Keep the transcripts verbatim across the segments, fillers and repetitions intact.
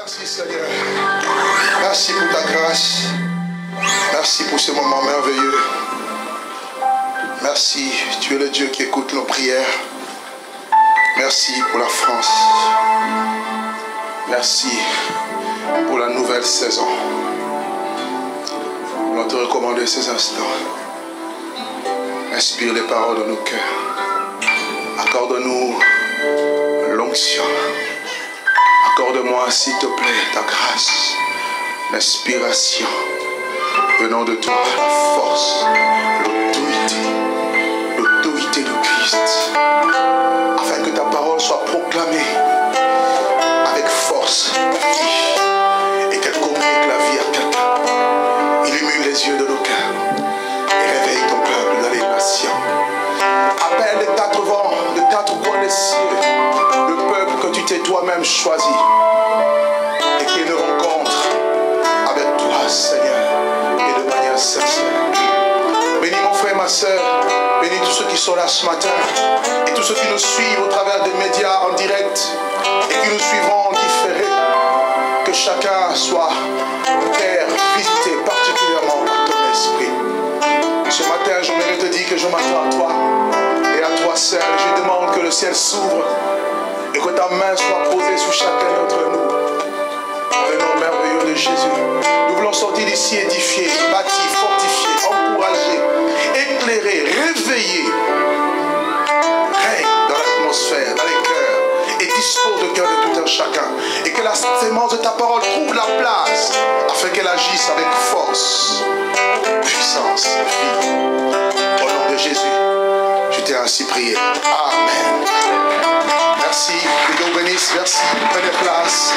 Merci Seigneur. Merci pour ta grâce. Merci pour ce moment merveilleux. Merci, tu es le Dieu qui écoute nos prières. Merci pour la France. Merci pour la nouvelle saison. Nous voulons te recommander ces instants. Inspire les paroles dans nos cœurs. Accorde-nous l'onction. Accorde-moi, s'il te plaît, ta grâce, l'inspiration venant de toi, la force, l'autorité, l'autorité de Christ, afin que ta parole soit proclamée avec force et qu'elle communique la vie à quelqu'un. Illumine les yeux de nos cœurs et réveille ton peuple dans les nations. Appelle les quatre vents, les quatre coins des cieux, le peuple que tu t'es toi-même choisi et qui nous rencontre avec toi, Seigneur, et de manière sincère. Bénis mon frère, ma soeur, bénis tous ceux qui sont là ce matin et tous ceux qui nous suivent au travers des médias en direct et qui nous suivront en différé. Que chacun soit, Père, visité particulièrement par ton esprit. Ce matin, j'aimerais te dire que je m'attends à toi et à toi seul. Je demande que le ciel s'ouvre et que ta main soit posée sur chacun d'entre nous. Dans le nom merveilleux de Jésus. Nous voulons sortir d'ici édifiés, bâtis, fortifiés, encouragés, éclairés, réveillés. Règne dans l'atmosphère, dans les cœurs et dispose le cœur de tout un chacun. Et que la sémence de ta parole trouve la place afin qu'elle agisse avec force, puissance, vie. Au nom de Jésus, je t'ai ainsi prié. Amen. Merci, que Dieu vous bénisse, merci, prenez place.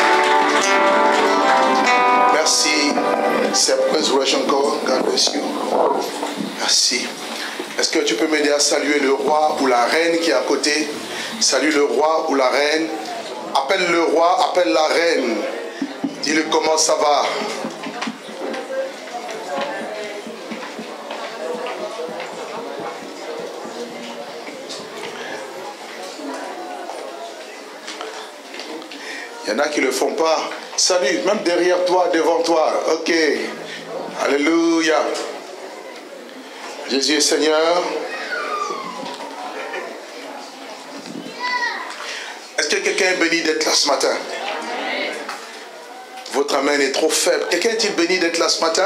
Merci, c'est Resurrection Call, God bless you. Merci. Est-ce que tu peux m'aider à saluer le roi ou la reine qui est à côté? Salue le roi ou la reine. Appelle le roi, appelle la reine. Dis-le comment ça va. Il y en a qui ne le font pas. Salut, même derrière toi, devant toi. Ok. Alléluia. Jésus est Seigneur. Est-ce que quelqu'un est béni d'être là ce matin? Votre amen est trop faible. Quelqu'un est-il béni d'être là ce matin?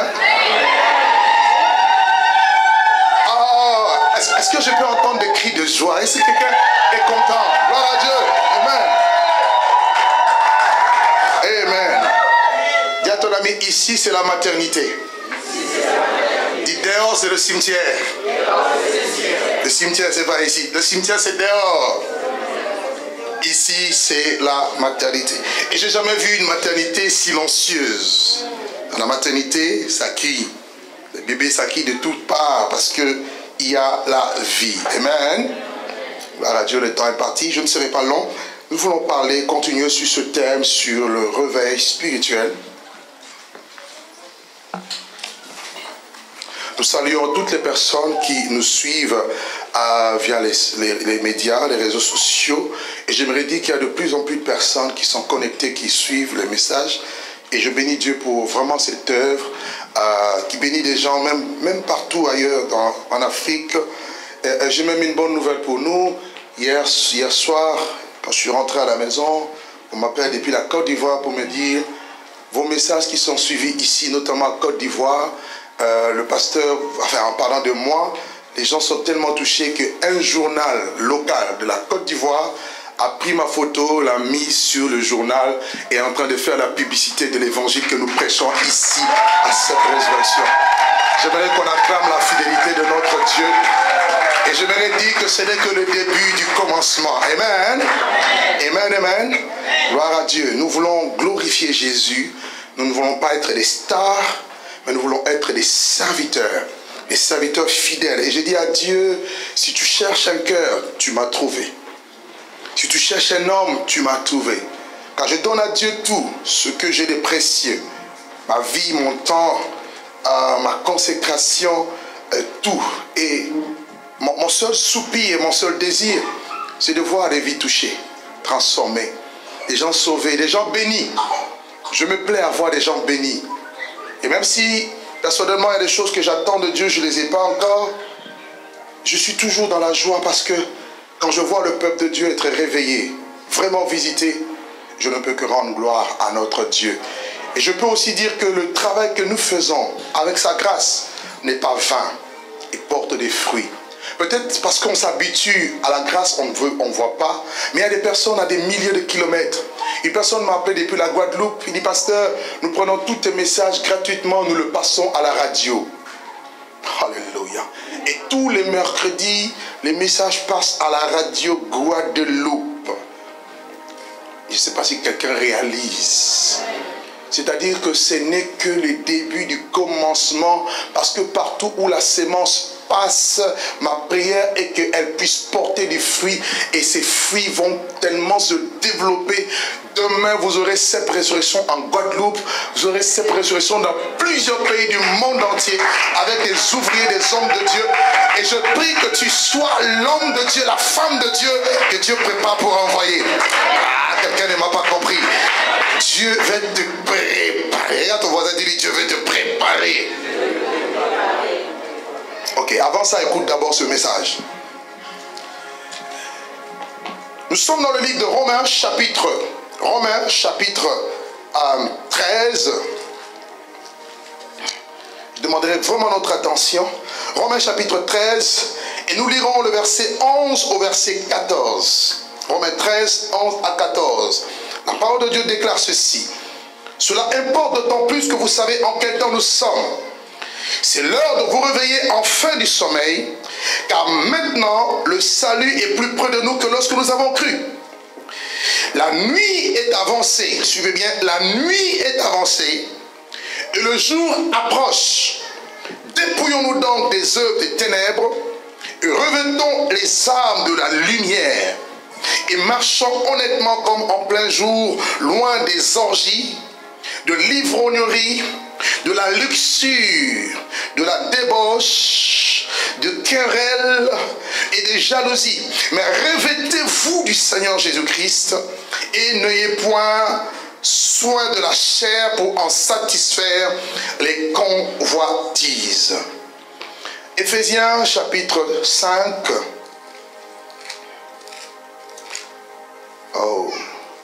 Oh, est-ce, est-ce que je peux entendre des cris de joie? Est-ce que quelqu'un est content? Gloire à Dieu. Amen. Amen. Dis à ton ami, ici c'est la maternité. Dis dehors c'est le cimetière. Le cimetière c'est pas ici. Le cimetière c'est dehors. Ici c'est la maternité. Et j'ai jamais vu une maternité silencieuse. Dans la maternité, ça crie. Le bébé ça crie de toutes parts parce que il y a la vie. Amen. Gloire à Dieu, le temps est parti. Je ne serai pas long. Nous voulons parler, continuer sur ce thème, sur le réveil spirituel. Nous saluons toutes les personnes qui nous suivent euh, via les, les, les médias, les réseaux sociaux. Et j'aimerais dire qu'il y a de plus en plus de personnes qui sont connectées, qui suivent les messages. Et je bénis Dieu pour vraiment cette œuvre euh, qui bénit des gens, même, même partout ailleurs dans, en Afrique. Et, et j'ai même une bonne nouvelle pour nous. Hier, hier soir, quand je suis rentré à la maison, on m'appelle depuis la Côte d'Ivoire pour me dire vos messages qui sont suivis ici, notamment à Côte d'Ivoire, euh, le pasteur, enfin en parlant de moi, les gens sont tellement touchés qu'un journal local de la Côte d'Ivoire a pris ma photo, l'a mise sur le journal et est en train de faire la publicité de l'évangile que nous prêchons ici à cette résurrection. J'aimerais qu'on acclame la fidélité de notre Dieu. Et j'aimerais dire que ce n'est que le début du commencement. Amen. Amen, amen. Gloire à Dieu. Nous voulons glorifier Jésus. Nous ne voulons pas être des stars, mais nous voulons être des serviteurs. Des serviteurs fidèles. Et j'ai dit à Dieu, si tu cherches un cœur, tu m'as trouvé. Si tu cherches un homme, tu m'as trouvé. Car je donne à Dieu tout ce que j'ai de précieux. Ma vie, mon temps, euh, ma consécration, euh, tout. Et Mon, mon seul soupir et mon seul désir, c'est de voir des vies touchées, transformées, des gens sauvés, des gens bénis. Je me plais à voir des gens bénis. Et même si, personnellement, il y a des choses que j'attends de Dieu, je ne les ai pas encore, je suis toujours dans la joie parce que quand je vois le peuple de Dieu être réveillé, vraiment visité, je ne peux que rendre gloire à notre Dieu. Et je peux aussi dire que le travail que nous faisons avec sa grâce n'est pas vain et porte des fruits. Peut-être parce qu'on s'habitue à la grâce, on ne veut, on voit pas. Mais il y a des personnes à des milliers de kilomètres. Une personne m'a appelé depuis la Guadeloupe. Il dit, pasteur, nous prenons tous tes messages gratuitement, nous le passons à la radio. Alléluia. Et tous les mercredis, les messages passent à la radio Guadeloupe. Je ne sais pas si quelqu'un réalise. C'est-à-dire que ce n'est que le début du commencement, parce que partout où la sémence passe, ma prière est qu'elle puisse porter des fruits, et ces fruits vont tellement se développer. Demain, vous aurez cette résurrection en Guadeloupe, vous aurez cette résurrection dans plusieurs pays du monde entier, avec des ouvriers, des hommes de Dieu. Et je prie que tu sois l'homme de Dieu, la femme de Dieu, que Dieu prépare pour envoyer. Ah, quelqu'un ne m'a pas compris. Dieu va te préparer. Regarde ton voisin, dis-lui, Dieu veut te préparer. Ok, avant ça, écoute d'abord ce message. Nous sommes dans le livre de Romains, chapitre, Romains, chapitre euh, treize. Je demanderai vraiment notre attention. Romains, chapitre treize. Et nous lirons le verset onze au verset quatorze. Romains treize, onze à quatorze. La parole de Dieu déclare ceci. Cela importe d'autant plus que vous savez en quel temps nous sommes. C'est l'heure de vous réveiller enfin du sommeil, car maintenant le salut est plus près de nous que lorsque nous avons cru. La nuit est avancée, suivez bien, la nuit est avancée et le jour approche. Dépouillons-nous donc des œuvres des ténèbres et revêtons les armes de la lumière et marchons honnêtement comme en plein jour, loin des orgies, de l'ivrognerie, de la luxure, de la débauche, de querelles et de jalousie. Mais revêtez-vous du Seigneur Jésus-Christ et n'ayez point soin de la chair pour en satisfaire les convoitises. Éphésiens chapitre cinq. Oh,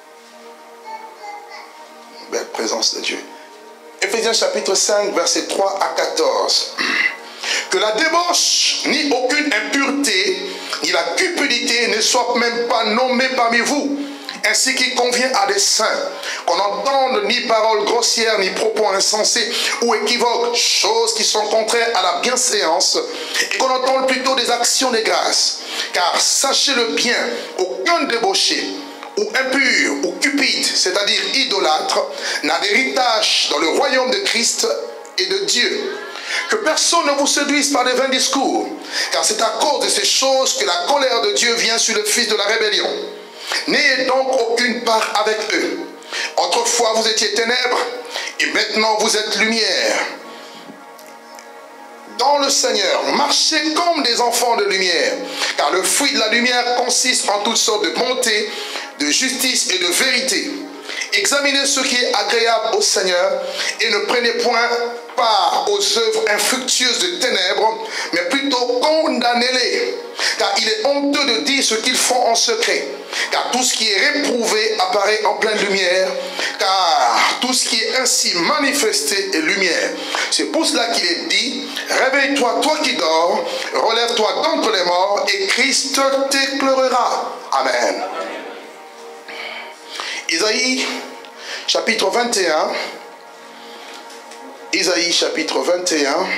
belle présence de Dieu. Éphésiens chapitre cinq, versets trois à quatorze. Que la débauche, ni aucune impureté, ni la cupidité ne soient même pas nommées parmi vous, ainsi qu'il convient à des saints, qu'on n'entende ni paroles grossières, ni propos insensés ou équivoques, choses qui sont contraires à la bienséance, et qu'on entende plutôt des actions de grâce. Car sachez-le bien, aucun débauché, ou impur, ou cupide, c'est-à-dire idolâtre, n'a d'héritage dans le royaume de Christ et de Dieu. Que personne ne vous séduise par des vains discours, car c'est à cause de ces choses que la colère de Dieu vient sur le fils de la rébellion. N'ayez donc aucune part avec eux. Autrefois vous étiez ténèbres, et maintenant vous êtes lumière. Dans le Seigneur, marchez comme des enfants de lumière, car le fruit de la lumière consiste en toutes sortes de bonté, de justice et de vérité. Examinez ce qui est agréable au Seigneur et ne prenez point part aux œuvres infructueuses de ténèbres, mais plutôt condamnez-les. Car il est honteux de dire ce qu'ils font en secret. Car tout ce qui est réprouvé apparaît en pleine lumière. Car tout ce qui est ainsi manifesté est lumière. C'est pour cela qu'il est dit, réveille-toi, toi qui dors, relève-toi d'entre les morts et Christ t'éclairera. Amen. Isaïe chapitre vingt et un. Isaïe chapitre vingt et un.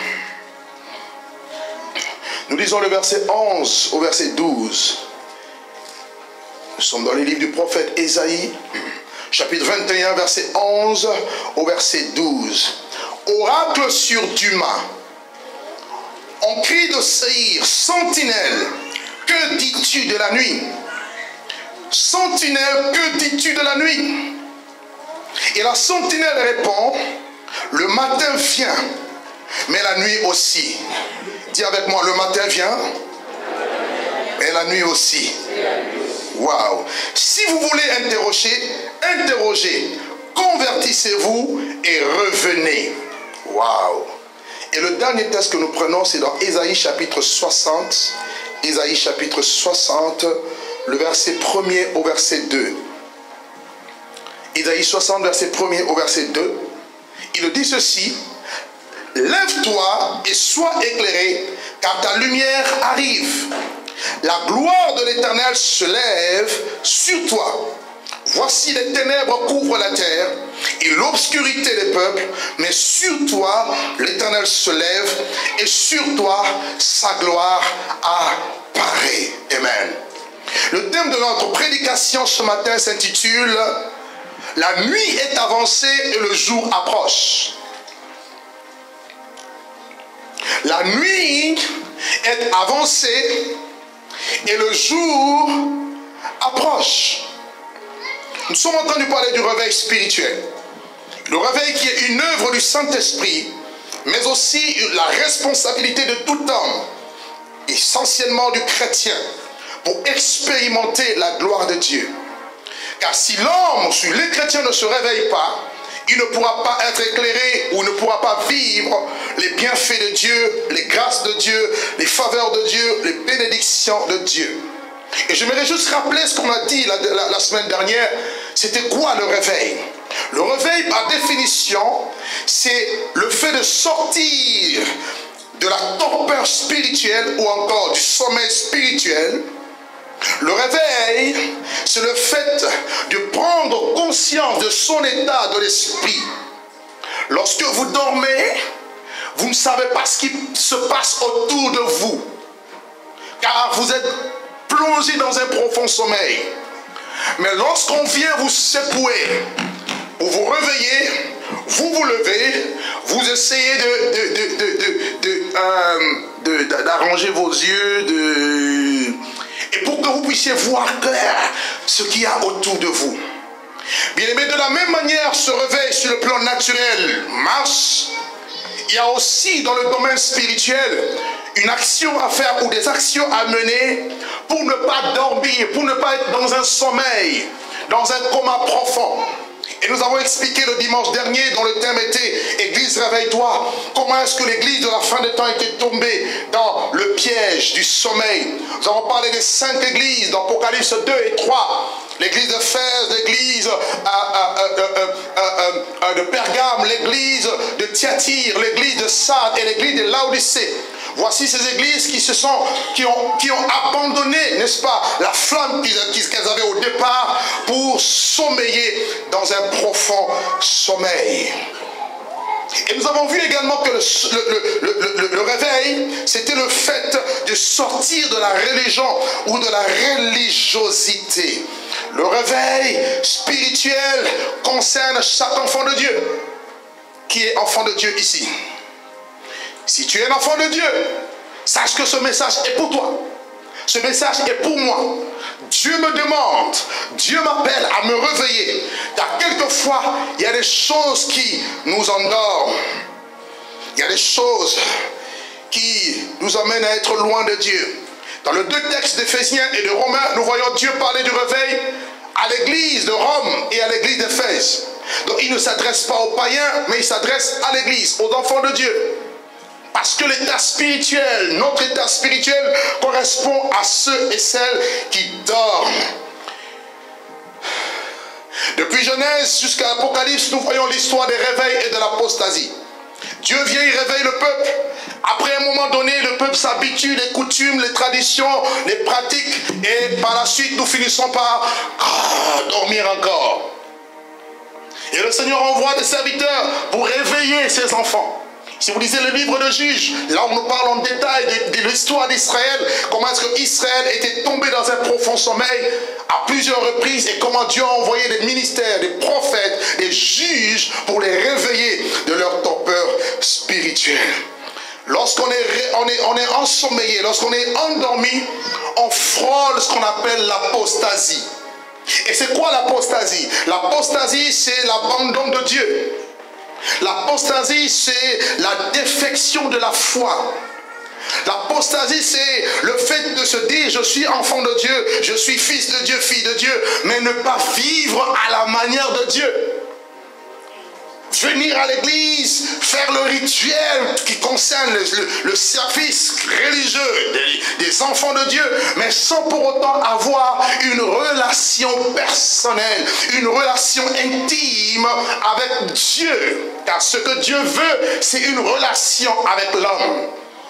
Nous lisons le verset onze au verset douze. Nous sommes dans les livres du prophète Isaïe, chapitre vingt et un, verset onze au verset douze. Oracle sur Duma. On crie de Séhir, sentinelle, que dis-tu de la nuit? Sentinelle, que dis-tu de la nuit? Et la sentinelle répond, le matin vient, mais la nuit aussi. Dis avec moi, le matin vient, et la nuit aussi. Waouh! Si vous voulez interroger, interrogez, convertissez. convertissez-vous et revenez. Waouh! Et le dernier texte que nous prenons, c'est dans Ésaïe chapitre soixante. Ésaïe chapitre soixante, le verset premier au verset deux. Ésaïe soixante, verset premier au verset deux. Il dit ceci: lève-toi et sois éclairé, car ta lumière arrive. La gloire de l'Éternel se lève sur toi. Voici les ténèbres couvrent la terre et l'obscurité des peuples, mais sur toi l'Éternel se lève et sur toi sa gloire apparaît. Amen. Le thème de notre prédication ce matin s'intitule « La nuit est avancée et le jour approche ». La nuit est avancée et le jour approche. Nous sommes en train de parler du réveil spirituel. Le réveil qui est une œuvre du Saint-Esprit, mais aussi la responsabilité de tout homme, essentiellement du chrétien, pour expérimenter la gloire de Dieu. Car si l'homme, si les chrétiens ne se réveillent pas, il ne pourra pas être éclairé ou ne pourra pas vivre les bienfaits de Dieu, les grâces de Dieu, les faveurs de Dieu, les bénédictions de Dieu. Et j'aimerais juste rappeler ce qu'on a dit la, la, la semaine dernière. C'était quoi le réveil? Le réveil, par définition, c'est le fait de sortir de la torpeur spirituelle ou encore du sommeil spirituel. Le réveil, c'est le fait de prendre conscience de son état de l'esprit. Lorsque vous dormez, vous ne savez pas ce qui se passe autour de vous, car vous êtes plongé dans un profond sommeil. Mais lorsqu'on vient vous secouer, pour vous réveiller, vous vous levez, vous essayez de, de, de, de, de, de, euh, de, de, d'arranger vos yeux, de... et pour que vous puissiez voir clair ce qu'il y a autour de vous. Bien aimé, de la même manière, ce réveil sur le plan naturel marche. Il y a aussi dans le domaine spirituel une action à faire ou des actions à mener pour ne pas dormir, pour ne pas être dans un sommeil, dans un coma profond. Et nous avons expliqué le dimanche dernier, dont le thème était « Église, réveille-toi ». Comment est-ce que l'église de la fin des temps était tombée dans le piège du sommeil. Nous avons parlé des cinq églises dans Apocalypse deux et trois. L'église de Éphèse, l'église de Pergame, l'église de Thyatire, l'église de Sardes et l'église de Laodicée. Voici ces églises qui se sont, qui ont, qui ont abandonné, n'est-ce pas, la flamme qu'elles avaient au départ pour sommeiller dans un profond sommeil. Et nous avons vu également que le, le, le, le, le réveil, c'était le fait de sortir de la religion ou de la religiosité. Le réveil spirituel concerne chaque enfant de Dieu. Qui est enfant de Dieu ici? Si tu es un enfant de Dieu, sache que ce message est pour toi. Ce message est pour moi. Dieu me demande, Dieu m'appelle à me réveiller. Car quelquefois, il y a des choses qui nous endorment. Il y a des choses qui nous amènent à être loin de Dieu. Dans le deux textes d'Éphésiens et de Romains, nous voyons Dieu parler du réveil à l'église de Rome et à l'église d'Éphèse. Donc il ne s'adresse pas aux païens, mais il s'adresse à l'église, aux enfants de Dieu. Parce que l'état spirituel, notre état spirituel correspond à ceux et celles qui dorment. Depuis Genèse jusqu'à Apocalypse, nous voyons l'histoire des réveils et de l'apostasie. Dieu vient, il réveille le peuple. Après un moment donné, le peuple s'habitue, les coutumes, les traditions, les pratiques. Et par la suite, nous finissons par oh, dormir encore. Et le Seigneur envoie des serviteurs pour réveiller ses enfants. Si vous lisez le livre de Juges, là on nous parle en détail de, de l'histoire d'Israël, comment est-ce qu'Israël était tombé dans un profond sommeil à plusieurs reprises et comment Dieu a envoyé des ministères, des prophètes, des juges pour les réveiller de leur torpeur spirituelle. Lorsqu'on est, on est, on est ensommeillé, lorsqu'on est endormi, on frôle ce qu'on appelle l'apostasie. Et c'est quoi l'apostasie? L'apostasie, c'est l'abandon de Dieu. L'apostasie, c'est la défection de la foi. L'apostasie, c'est le fait de se dire je suis enfant de Dieu, je suis fils de Dieu, fille de Dieu, mais ne pas vivre à la manière de Dieu. venir à l'église, faire le rituel qui concerne le, le, le service religieux des, des enfants de Dieu, mais sans pour autant avoir une relation personnelle, une relation intime avec Dieu. Car ce que Dieu veut, c'est une relation avec l'homme.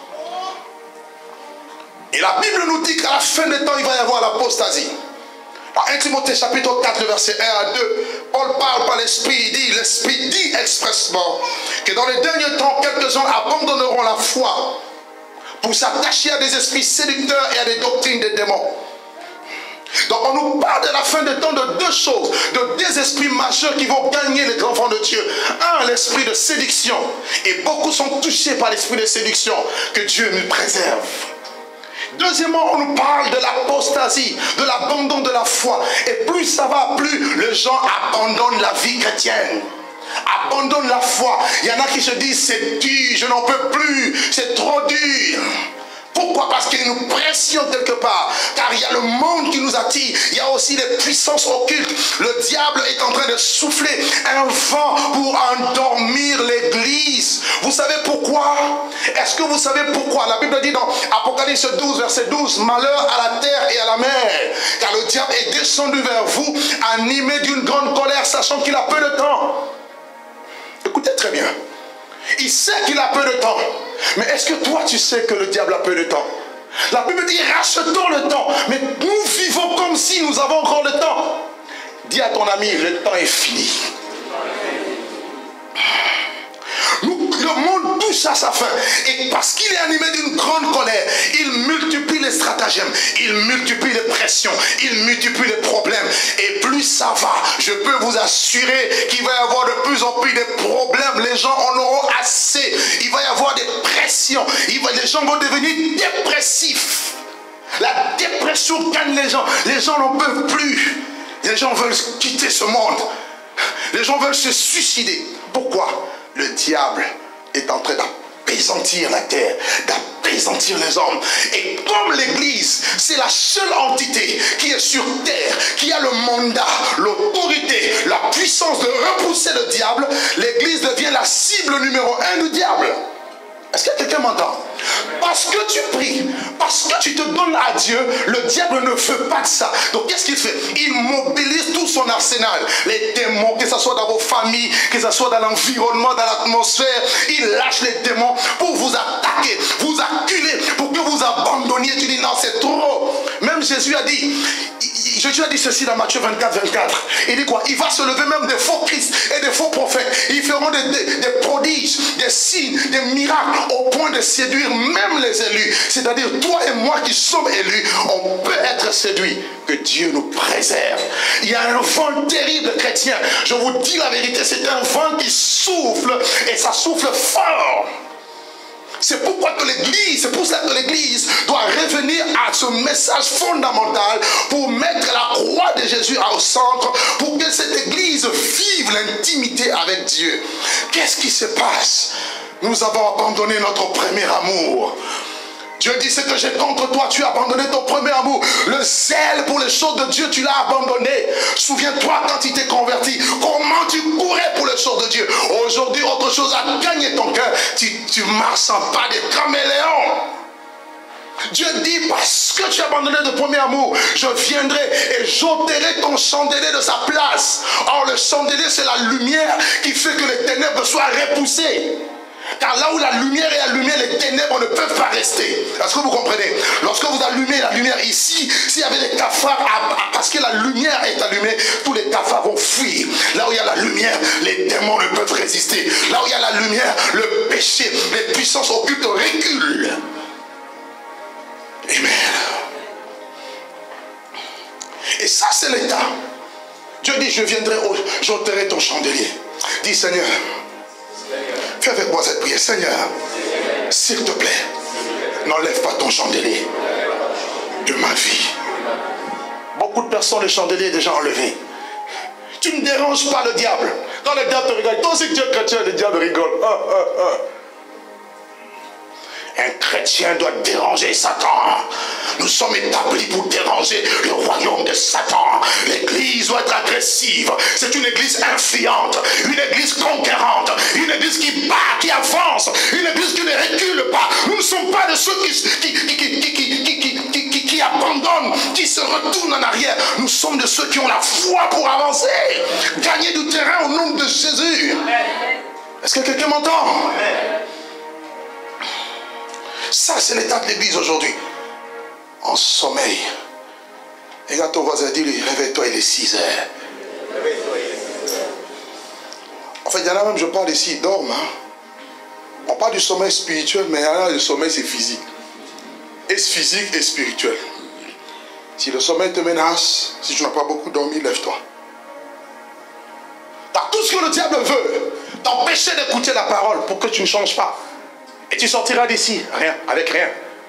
Et la Bible nous dit qu'à la fin des temps, il va y avoir l'apostasie. Dans un Timothée chapitre quatre, verset un à deux, Paul parle par l'Esprit, il dit, l'Esprit dit expressement que dans les derniers temps, quelques-uns abandonneront la foi pour s'attacher à des esprits séducteurs et à des doctrines des démons. Donc on nous parle de la fin des temps de deux choses, de deux esprits majeurs qui vont gagner les enfants de Dieu. Un, l'esprit de séduction. Et beaucoup sont touchés par l'esprit de séduction. Que Dieu nous préserve. Deuxièmement, on nous parle de l'apostasie, de l'abandon de la foi. Et plus ça va, plus les gens abandonnent la vie chrétienne. Abandonnent la foi. Il y en a qui se disent, c'est dur, je n'en peux plus, c'est trop dur. Pourquoi? Parce qu'il y a une pression quelque part. Car il y a le monde qui nous attire. Il y a aussi les puissances occultes. Le diable est en train de souffler un vent pour endormir l'église. Vous savez pourquoi? Est-ce que vous savez pourquoi? La Bible dit dans Apocalypse douze, verset douze, malheur à la terre et à la mer. Car le diable est descendu vers vous, animé d'une grande colère, sachant qu'il a peu de temps. Écoutez très bien. Il sait qu'il a peu de temps. Mais est-ce que toi tu sais que le diable a peu de temps? La Bible dit rachetons le temps. Mais nous vivons comme si nous avons encore le temps. Dis à ton ami, le temps est fini. Nous, le monde touche à sa fin. Et parce qu'il est animé d'une grande colère, il multiplie les stratagèmes, il multiplie les pressions, il multiplie les problèmes. Et plus ça va, je peux vous assurer qu'il va y avoir de plus en plus de problèmes. Les gens en auront assez. Il va y avoir des pressions. Il va, les gens vont devenir dépressifs. La dépression gagne les gens. Les gens n'en peuvent plus. Les gens veulent quitter ce monde. Les gens veulent se suicider. Pourquoi? Le diable est en train d'apaisantir la terre, d'apaisantir les hommes. Et comme l'Église, c'est la seule entité qui est sur terre, qui a le mandat, l'autorité, la puissance de repousser le diable, l'Église devient la cible numéro un du diable. Est-ce que quelqu'un m'entend? Parce que tu pries, parce que tu te donnes à Dieu, le diable ne veut pas de ça. Donc qu'est-ce qu'il fait? Il mobilise tout son arsenal. Les démons, que ce soit dans vos familles, que ce soit dans l'environnement, dans l'atmosphère, il lâche les démons pour vous attaquer, vous acculer, pour que vous abandonniez. Tu dis non, c'est trop. Même Jésus a dit, Jésus a dit ceci dans Matthieu vingt-quatre, vingt-quatre. Il dit quoi? Il va se lever même des faux Christ et des faux prophètes. Ils feront des, des, des prodiges, des signes, des miracles, au point de séduire même les élus. C'est-à-dire toi et moi qui sommes élus, on peut être séduits. Que Dieu nous préserve. Il y a un vent terrible chrétien. Je vous dis la vérité, c'est un vent qui souffle et ça souffle fort. C'est pourquoi que l'Église, c'est pour ça que l'Église doit revenir à ce message fondamental pour mettre la croix de Jésus au centre, pour que cette Église vive l'intimité avec Dieu. Qu'est-ce qui se passe? Nous avons abandonné notre premier amour. Dieu dit, ce que j'ai contre toi, tu as abandonné ton premier amour. Le zèle pour les choses de Dieu, tu l'as abandonné. Souviens-toi quand tu t'es converti, comment tu courais pour les choses de Dieu. Aujourd'hui, autre chose a gagné ton cœur. Tu, tu marches en pas des caméléons. Dieu dit, parce que tu as abandonné ton premier amour, je viendrai et j'ôterai ton chandelier de sa place. Or, le chandelier, c'est la lumière qui fait que les ténèbres soient repoussées. Car là où la lumière est allumée, les ténèbres ne peuvent pas rester. Est-ce que vous comprenez? Lorsque vous allumez la lumière ici, s'il y avait des cafards, parce que la lumière est allumée, tous les cafards vont fuir. Là où il y a la lumière, les démons ne peuvent résister. Là où il y a la lumière, le péché, les puissances occultes reculent. Amen. Et ça, c'est l'état. Dieu dit, je viendrai, j'ôterai ton chandelier. Dis, Seigneur, fais avec moi cette prière. Seigneur, s'il te plaît, n'enlève pas ton chandelier de ma vie. Beaucoup de personnes, le chandelier est déjà enlevé. Tu ne déranges pas le diable. Quand le diable te regarde, toi aussi que tu es chrétien, le diable rigole. Ah, ah, ah. Un chrétien doit déranger Satan. Nous sommes établis pour déranger le royaume de Satan. L'église doit être agressive. C'est une église influente, une église conquérante. ceux qui, qui, qui, qui, qui, qui, qui, qui, qui, qui abandonnent, qui se retournent en arrière. Nous sommes de ceux qui ont la foi pour avancer, gagner du terrain au nom de Jésus. Est-ce que quelqu'un m'entend? Ça, c'est l'état de l'église aujourd'hui. En sommeil. Et regarde ton voisin, dis-lui, réveille-toi, il est six heures. En fait, il y en a même, je parle ici, ils dorment. Hein? On parle du sommeil spirituel, mais il y en a, le sommeil, c'est physique. Et physique et spirituel. Si le sommeil te menace, si tu n'as pas beaucoup dormi, lève-toi. Car tout ce que le diable veut, t'empêcher d'écouter la parole pour que tu ne changes pas. Et tu sortiras d'ici, rien, avec rien.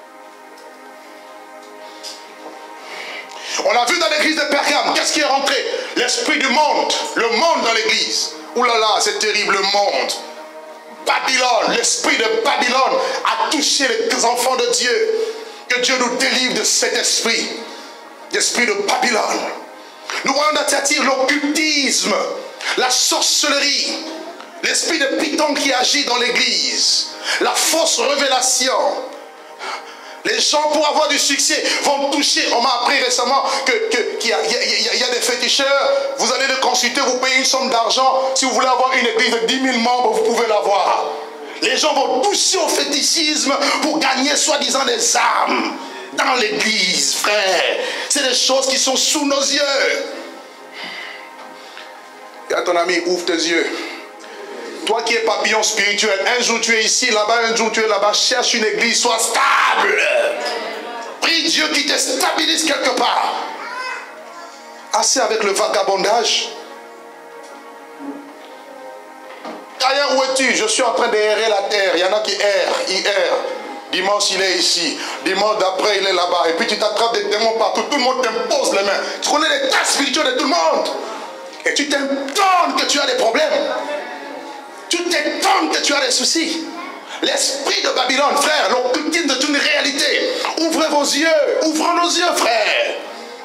On a vu dans l'église de Pergame, qu'est-ce qui est rentré? L'esprit du monde, le monde dans l'église. Ouh là là, c'est terrible, le monde. Babylone, l'esprit de Babylone a touché les enfants de Dieu. Que Dieu nous délivre de cet esprit, l'esprit de Babylone. Nous voyons dans Thyatire l'occultisme, la sorcellerie, l'esprit de Python qui agit dans l'église, la fausse révélation. Les gens, pour avoir du succès, vont toucher. On m'a appris récemment qu'il que, qu'il y, y, y, y a des féticheurs. Vous allez les consulter, vous payez une somme d'argent. Si vous voulez avoir une église de dix mille membres, vous pouvez l'avoir. Les gens vont toucher au fétichisme pour gagner soi-disant des âmes dans l'église, frère. C'est des choses qui sont sous nos yeux. Et à ton ami, ouvre tes yeux. Toi qui es papillon spirituel, un jour tu es ici, là-bas, un jour tu es là-bas, cherche une église, sois stable. Prie Dieu qui te stabilise quelque part. Assez avec le vagabondage. D'ailleurs, où es-tu? Je suis en train d'errer la terre. Il y en a qui errent, ils errent. Dimanche, il est ici. Dimanche d'après, il est là-bas. Et puis tu t'attrapes des démons partout. Tout le monde t'impose les mains. Tu connais les tas spirituels de tout le monde. Et tu t'étonnes que tu as des problèmes. Tu t'étonnes que tu as des soucis. L'esprit de Babylone, frère, l'occultisme est une réalité. Ouvrez vos yeux, ouvrons nos yeux, frère.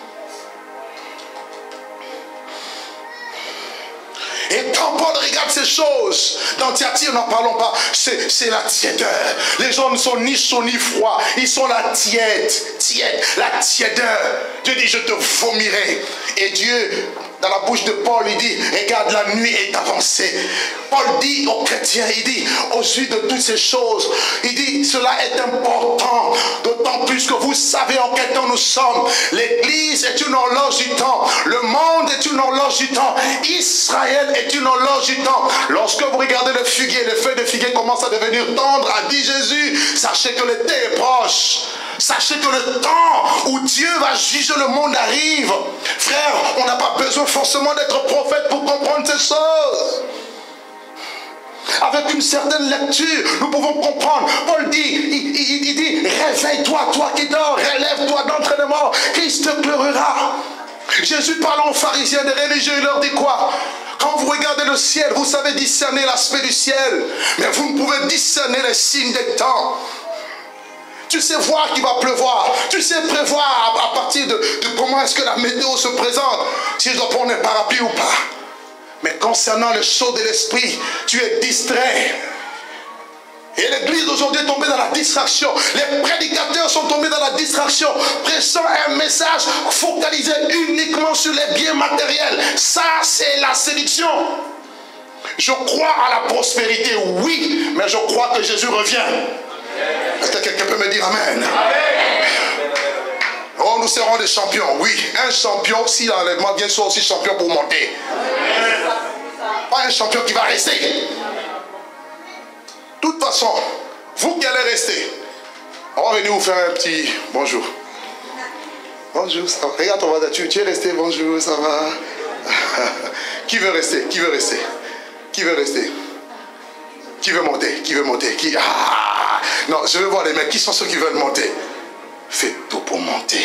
Et quand Paul regarde ces choses, dans Thyatire, n'en parlons pas, c'est la tiédeur. Les gens ne sont ni chauds ni froids, ils sont la tiède, tiède, la tiédeur. Dieu dit, je te vomirai. Et Dieu, dans la bouche de Paul, il dit, regarde, la nuit est avancée. Paul dit aux chrétiens, il dit, au suite de toutes ces choses, il dit, cela est important, d'autant plus que vous savez en quel temps nous sommes. L'église est une horloge du temps, le monde est une horloge du temps, Israël est une horloge du temps. Lorsque vous regardez le figuier, les feuilles de figuier commencent à devenir tendres, a dit Jésus, sachez que l'été est proche. Sachez que le temps où Dieu va juger le monde arrive. Frère, on n'a pas besoin forcément d'être prophète pour comprendre ces choses. Avec une certaine lecture, nous pouvons comprendre. Paul dit, il, il, il dit, réveille-toi, toi qui dors, relève-toi d'entre les morts, Christ te pleurera. Jésus parlant aux pharisiens, des religieux, il leur dit quoi? Quand vous regardez le ciel, vous savez discerner l'aspect du ciel, mais vous ne pouvez discerner les signes des temps. Tu sais voir qu'il va pleuvoir. Tu sais prévoir à, à partir de, de comment est-ce que la météo se présente. Si je dois prendre un parapluie ou pas. Mais concernant les choses de l'esprit, tu es distrait. Et l'église d'aujourd'hui est tombée dans la distraction. Les prédicateurs sont tombés dans la distraction. Prêchant un message focalisé uniquement sur les biens matériels. Ça, c'est la séduction. Je crois à la prospérité, oui, mais je crois que Jésus revient. Est-ce que quelqu'un peut me dire amen? Oh, nous serons des champions, oui. Un champion, si l'enlèvement vient, soit aussi champion pour monter. Pas un champion qui va rester. De toute façon, vous qui allez rester, on va venir vous faire un petit bonjour. Bonjour, ça va? Regarde ton voisin, tu, tu es resté, bonjour, ça va? Qui veut rester? Qui veut rester? Qui veut rester? Qui veut monter? Qui veut monter? Qui... Ah! Non, je veux voir les mecs. Qui sont ceux qui veulent monter? Fais tout pour monter.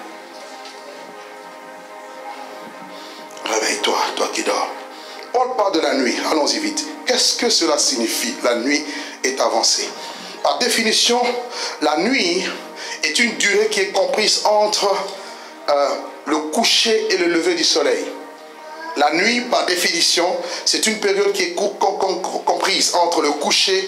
Réveille-toi, toi qui dors. Paul parle de la nuit. Allons-y vite. Qu'est-ce que cela signifie? La nuit est avancée. Par définition, la nuit est une durée qui est comprise entre euh, le coucher et le lever du soleil. La nuit, par définition, c'est une période qui est comprise entre le coucher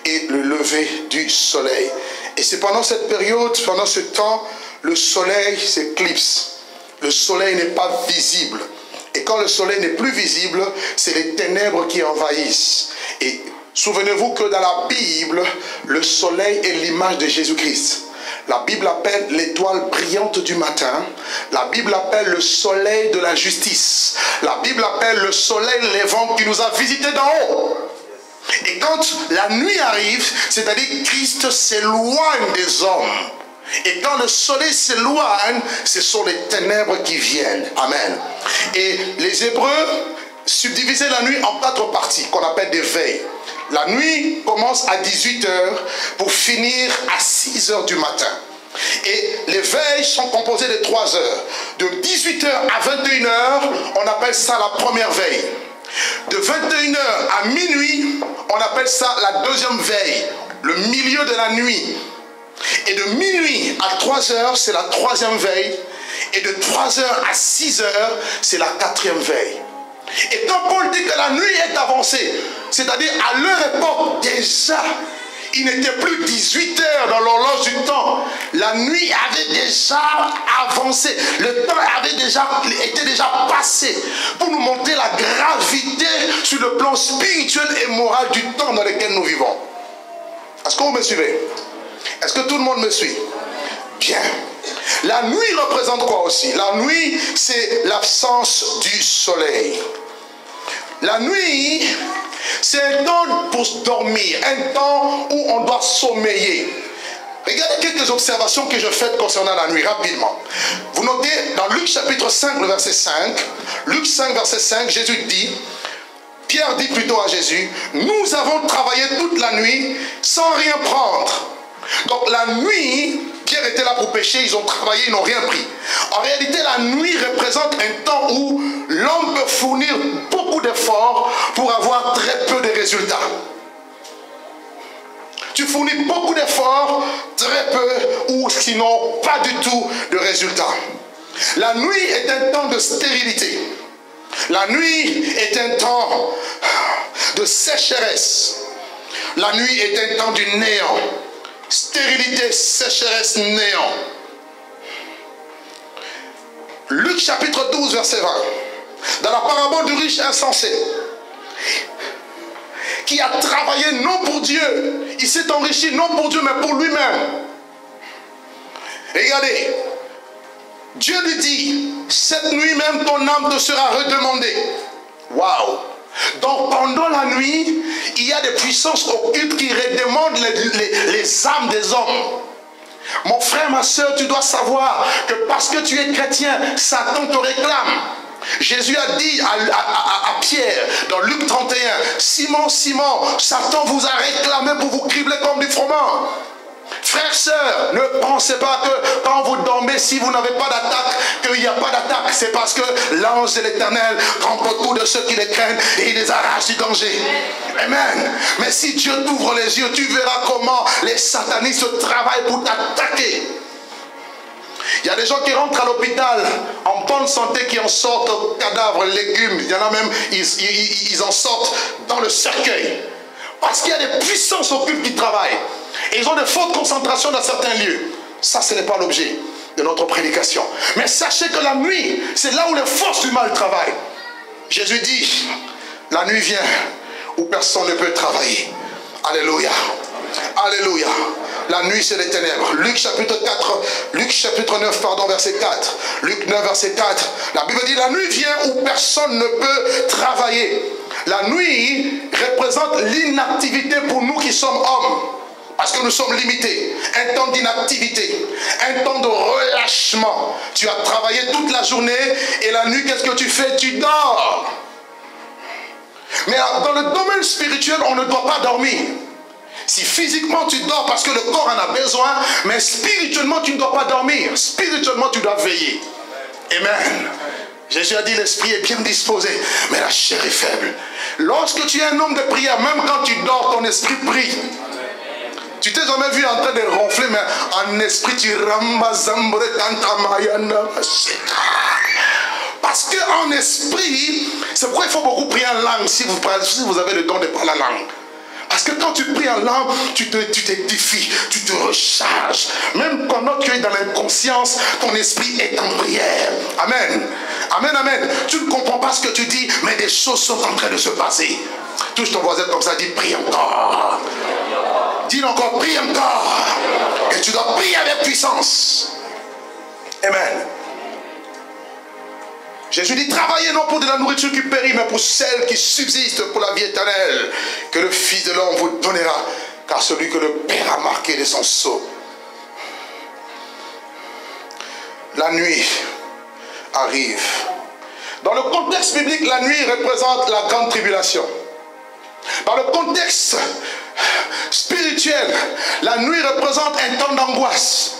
et le lever du soleil. Et c'est pendant cette période, pendant ce temps, le soleil s'éclipse. Le soleil n'est pas visible. Et quand le soleil n'est plus visible, c'est les ténèbres qui envahissent. Et souvenez-vous que dans la Bible, le soleil est l'image de Jésus-Christ. La Bible appelle l'étoile brillante du matin. La Bible appelle le soleil de la justice. La Bible appelle le soleil levant qui nous a visités d'en haut. Et quand la nuit arrive, c'est-à-dire Christ s'éloigne des hommes. Et quand le soleil s'éloigne, ce sont les ténèbres qui viennent. Amen. Et les Hébreux subdivisaient la nuit en quatre parties qu'on appelle des veilles. La nuit commence à dix-huit heures pour finir à six heures du matin. Et les veilles sont composées de trois heures. De dix-huit heures à vingt et une heures, on appelle ça la première veille. De vingt et une heures à minuit, on appelle ça la deuxième veille, le milieu de la nuit. Et de minuit à trois heures, c'est la troisième veille. Et de trois heures à six heures, c'est la quatrième veille. Et quand Paul dit que la nuit est avancée, c'est-à-dire à leur époque déjà, il n'était plus dix-huit heures dans l'horloge du temps. La nuit avait déjà avancé. Le temps avait déjà été déjà passé pour nous montrer la gravité sur le plan spirituel et moral du temps dans lequel nous vivons. Est-ce que vous me suivez? Est-ce que tout le monde me suit? Bien. La nuit représente quoi aussi? La nuit, c'est l'absence du soleil. La nuit, c'est un temps pour dormir, un temps où on doit sommeiller. Regardez quelques observations que je fais concernant la nuit, rapidement. Vous notez dans Luc chapitre cinq, le verset cinq, Luc cinq, verset cinq, Jésus dit, Pierre dit plutôt à Jésus, nous avons travaillé toute la nuit sans rien prendre. Donc la nuit, Pierre était là pour pêcher, ils ont travaillé, ils n'ont rien pris. En réalité, la nuit représente un temps où l'homme peut fournir beaucoup d'efforts pour avoir très peu de résultats. Tu fournis beaucoup d'efforts, très peu, ou sinon pas du tout de résultats. La nuit est un temps de stérilité. La nuit est un temps de sécheresse. La nuit est un temps du néant. Stérilité, sécheresse, néant. Luc chapitre douze, verset vingt. Dans la parabole du riche insensé, qui a travaillé non pour Dieu, il s'est enrichi non pour Dieu, mais pour lui-même. Regardez, Dieu lui dit, cette nuit même ton âme te sera redemandée. Waouh! Donc pendant la nuit, il y a des puissances occultes qui redemandent les, les, les âmes des hommes. Mon frère, ma soeur, tu dois savoir que parce que tu es chrétien, Satan te réclame. Jésus a dit à, à, à, à Pierre dans Luc trente et un, Simon, Simon, Satan vous a réclamé pour vous cribler comme du froment. Frères, sœurs, ne pensez pas que quand vous dormez, si vous n'avez pas d'attaque, qu'il n'y a pas d'attaque. C'est parce que l'ange de l'Éternel campe autour de ceux qui les craignent et il les arrache du danger. Amen. Mais si Dieu t'ouvre les yeux, tu verras comment les satanistes travaillent pour t'attaquer. Il y a des gens qui rentrent à l'hôpital en bonne santé, qui en sortent cadavres, légumes. Il y en a même, ils, ils, ils en sortent dans le cercueil. Parce qu'il y a des puissances occultes qui travaillent. Et ils ont de fortes concentrations dans certains lieux. Ça, ce n'est pas l'objet de notre prédication. Mais sachez que la nuit, c'est là où les forces du mal travaillent. Jésus dit, la nuit vient où personne ne peut travailler. Alléluia. Alléluia. La nuit, c'est les ténèbres. Luc chapitre quatre, Luc chapitre neuf, pardon, verset quatre. Luc neuf, verset quatre. La Bible dit, la nuit vient où personne ne peut travailler. La nuit représente l'inactivité pour nous qui sommes hommes. Parce que nous sommes limités. Un temps d'inactivité. Un temps de relâchement. Tu as travaillé toute la journée et la nuit, qu'est-ce que tu fais? Tu dors. Mais dans le domaine spirituel, on ne doit pas dormir. Si physiquement tu dors parce que le corps en a besoin, mais spirituellement tu ne dois pas dormir. Spirituellement tu dois veiller. Amen. Jésus a dit, l'esprit est bien disposé, mais la chair est faible. Lorsque tu es un homme de prière, même quand tu dors, ton esprit prie. Tu t'es jamais vu en train de ronfler, mais en esprit tu rambazambre tantamayana. Parce qu'en esprit, c'est pourquoi il faut beaucoup prier en langue si vous, si vous avez le don de parler la langue. Parce que quand tu pries en langue, tu te, tu t'édifies, tu te recharges. Même pendant que tu es dans l'inconscience, ton esprit est en prière. Amen. Amen, amen. Tu ne comprends pas ce que tu dis, mais des choses sont en train de se passer. Touche ton voisin comme ça, dis prie encore. Dis encore, prie encore. Et tu dois prier avec puissance. Amen. Jésus dit, travaillez non pour de la nourriture qui périt, mais pour celle qui subsiste pour la vie éternelle, que le Fils de l'homme vous donnera, car celui que le Père a marqué de son sceau. La nuit arrive. Dans le contexte biblique, la nuit représente la grande tribulation. Dans le contexte spirituel, la nuit représente un temps d'angoisse,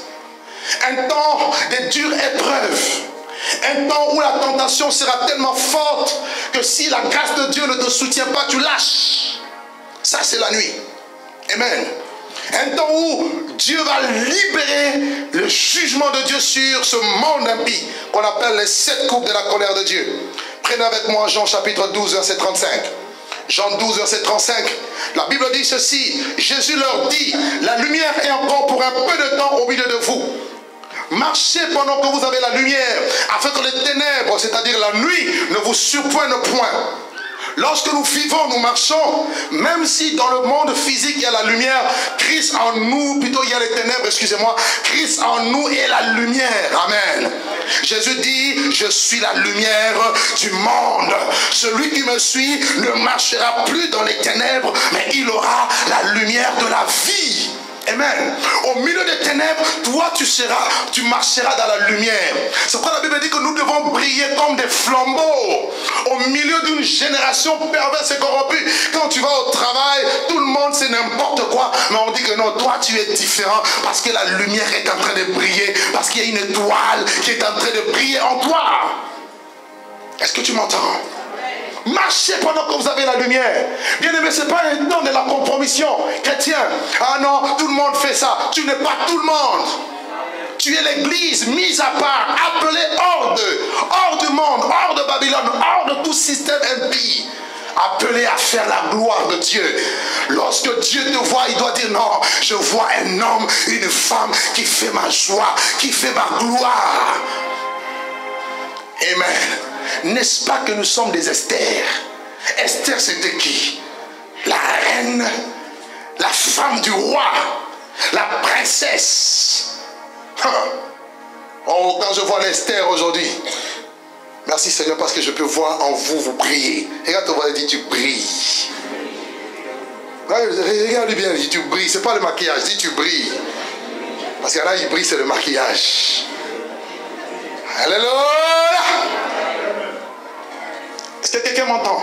un temps de dure épreuve. Un temps où la tentation sera tellement forte que si la grâce de Dieu ne te soutient pas, tu lâches. Ça, c'est la nuit. Amen. Un temps où Dieu va libérer le jugement de Dieu sur ce monde impie qu'on appelle les sept coupes de la colère de Dieu. Prenez avec moi Jean chapitre douze, verset trente-cinq. Jean douze, verset trente-cinq. La Bible dit ceci. Jésus leur dit, la lumière est encore pour un peu de temps au milieu de vous. Marchez pendant que vous avez la lumière, afin que les ténèbres, c'est-à-dire la nuit, ne vous surprennent point. Lorsque nous vivons, nous marchons, même si dans le monde physique il y a la lumière, Christ en nous, plutôt il y a les ténèbres, excusez-moi, Christ en nous est la lumière. Amen. Jésus dit, je suis la lumière du monde. Celui qui me suit ne marchera plus dans les ténèbres, mais il aura la lumière de la vie. Amen. Au milieu des ténèbres, toi tu seras, tu marcheras dans la lumière. C'est pourquoi la Bible dit que nous devons briller comme des flambeaux au milieu d'une génération perverse et corrompue. Quand tu vas au travail, tout le monde c'est n'importe quoi, mais on dit que non, toi tu es différent parce que la lumière est en train de briller, parce qu'il y a une étoile qui est en train de briller en toi. Est-ce que tu m'entends? Marchez pendant que vous avez la lumière. Bien aimé, ce n'est pas un temps de la compromission. Chrétien, ah non, tout le monde fait ça. Tu n'es pas tout le monde. Tu es l'église mise à part, appelée hors de, hors du monde, hors de Babylone, hors de tout système impie. Appelé à faire la gloire de Dieu. Lorsque Dieu te voit, il doit dire non, je vois un homme, une femme qui fait ma joie, qui fait ma gloire. Amen. N'est-ce pas que nous sommes des Esther? Esther, c'était qui? La reine, la femme du roi, la princesse. Oh, quand je vois l'Esther aujourd'hui, merci Seigneur parce que je peux voir en vous, vous briller. Regarde ton voisin, dit tu brilles. Regarde-lui bien, dit tu brilles. C'est pas le maquillage, dit tu brilles. Parce qu'il y en a, il brille, c'est le maquillage. Alléluia. Est-ce que quelqu'un m'entend?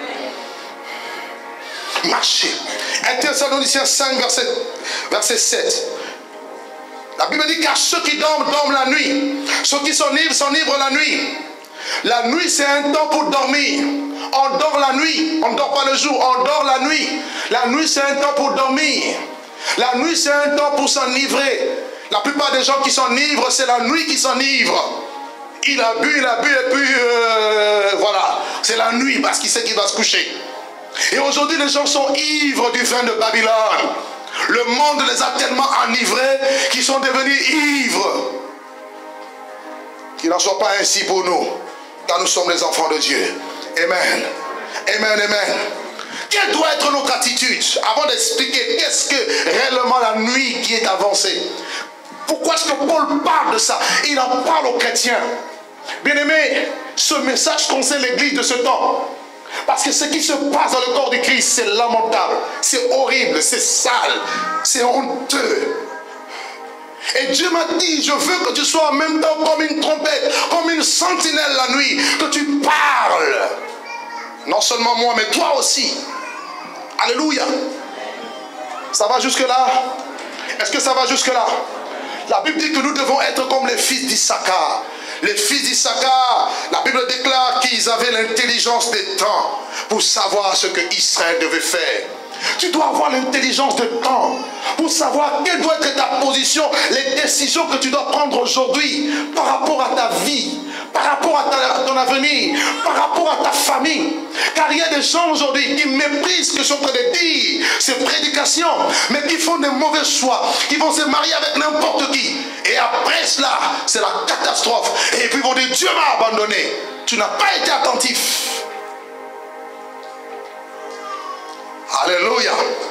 Marchez. un Thessaloniciens cinq, verset, verset sept. La Bible dit car ceux qui dorment, dorment la nuit. Ceux qui s'enivrent, s'enivrent la nuit. La nuit, c'est un temps pour dormir. On dort la nuit. On ne dort pas le jour, on dort la nuit. La nuit, c'est un temps pour dormir. La nuit, c'est un temps pour s'enivrer. La plupart des gens qui s'enivrent, c'est la nuit qui s'enivre. Il a bu, il a bu, et puis euh, voilà. C'est la nuit parce qu'il sait qu'il va se coucher. Et aujourd'hui, les gens sont ivres du vin de Babylone. Le monde les a tellement enivrés qu'ils sont devenus ivres. Qu'il n'en soit pas ainsi pour nous, car nous sommes les enfants de Dieu. Amen. Amen, amen. Quelle doit être notre attitude avant d'expliquer qu'est-ce que réellement la nuit qui est avancée? Pourquoi est-ce que Paul parle de ça? Il en parle aux chrétiens. Bien aimé, ce message concerne l'église de ce temps. Parce que ce qui se passe dans le corps de Christ, c'est lamentable, c'est horrible, c'est sale, c'est honteux. Et Dieu m'a dit, je veux que tu sois en même temps comme une trompette, comme une sentinelle la nuit, que tu parles. Non seulement moi, mais toi aussi. Alléluia. Ça va jusque là? Est-ce que ça va jusque là? La Bible dit que nous devons être comme les fils d'Issachar. Les fils d'Issachar, la Bible déclare qu'ils avaient l'intelligence des temps pour savoir ce que Israël devait faire. Tu dois avoir l'intelligence de temps pour savoir quelle doit être ta position, les décisions que tu dois prendre aujourd'hui par rapport à ta vie, par rapport à, ta, à ton avenir, par rapport à ta famille. Car il y a des gens aujourd'hui qui méprisent ce que je suis en train de dire, ces prédications, mais qui font des mauvais choix, qui vont se marier avec n'importe qui. Et après cela, c'est la catastrophe. Et puis ils vont dire, Dieu m'a abandonné. Tu n'as pas été attentif. Alléluia.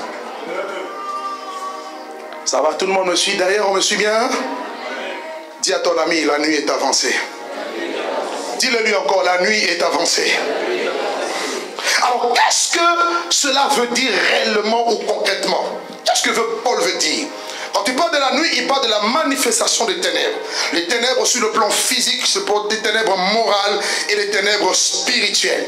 Ça va, tout le monde me suit derrière, on me suit bien? Dis à ton ami, la nuit est avancée. Dis-le lui encore, la nuit est avancée. Alors, qu'est-ce que cela veut dire réellement ou concrètement? Qu'est-ce que Paul veut dire? Quand il parle de la nuit, il parle de la manifestation des ténèbres. Les ténèbres sur le plan physique, c'est pour des ténèbres morales et les ténèbres spirituelles.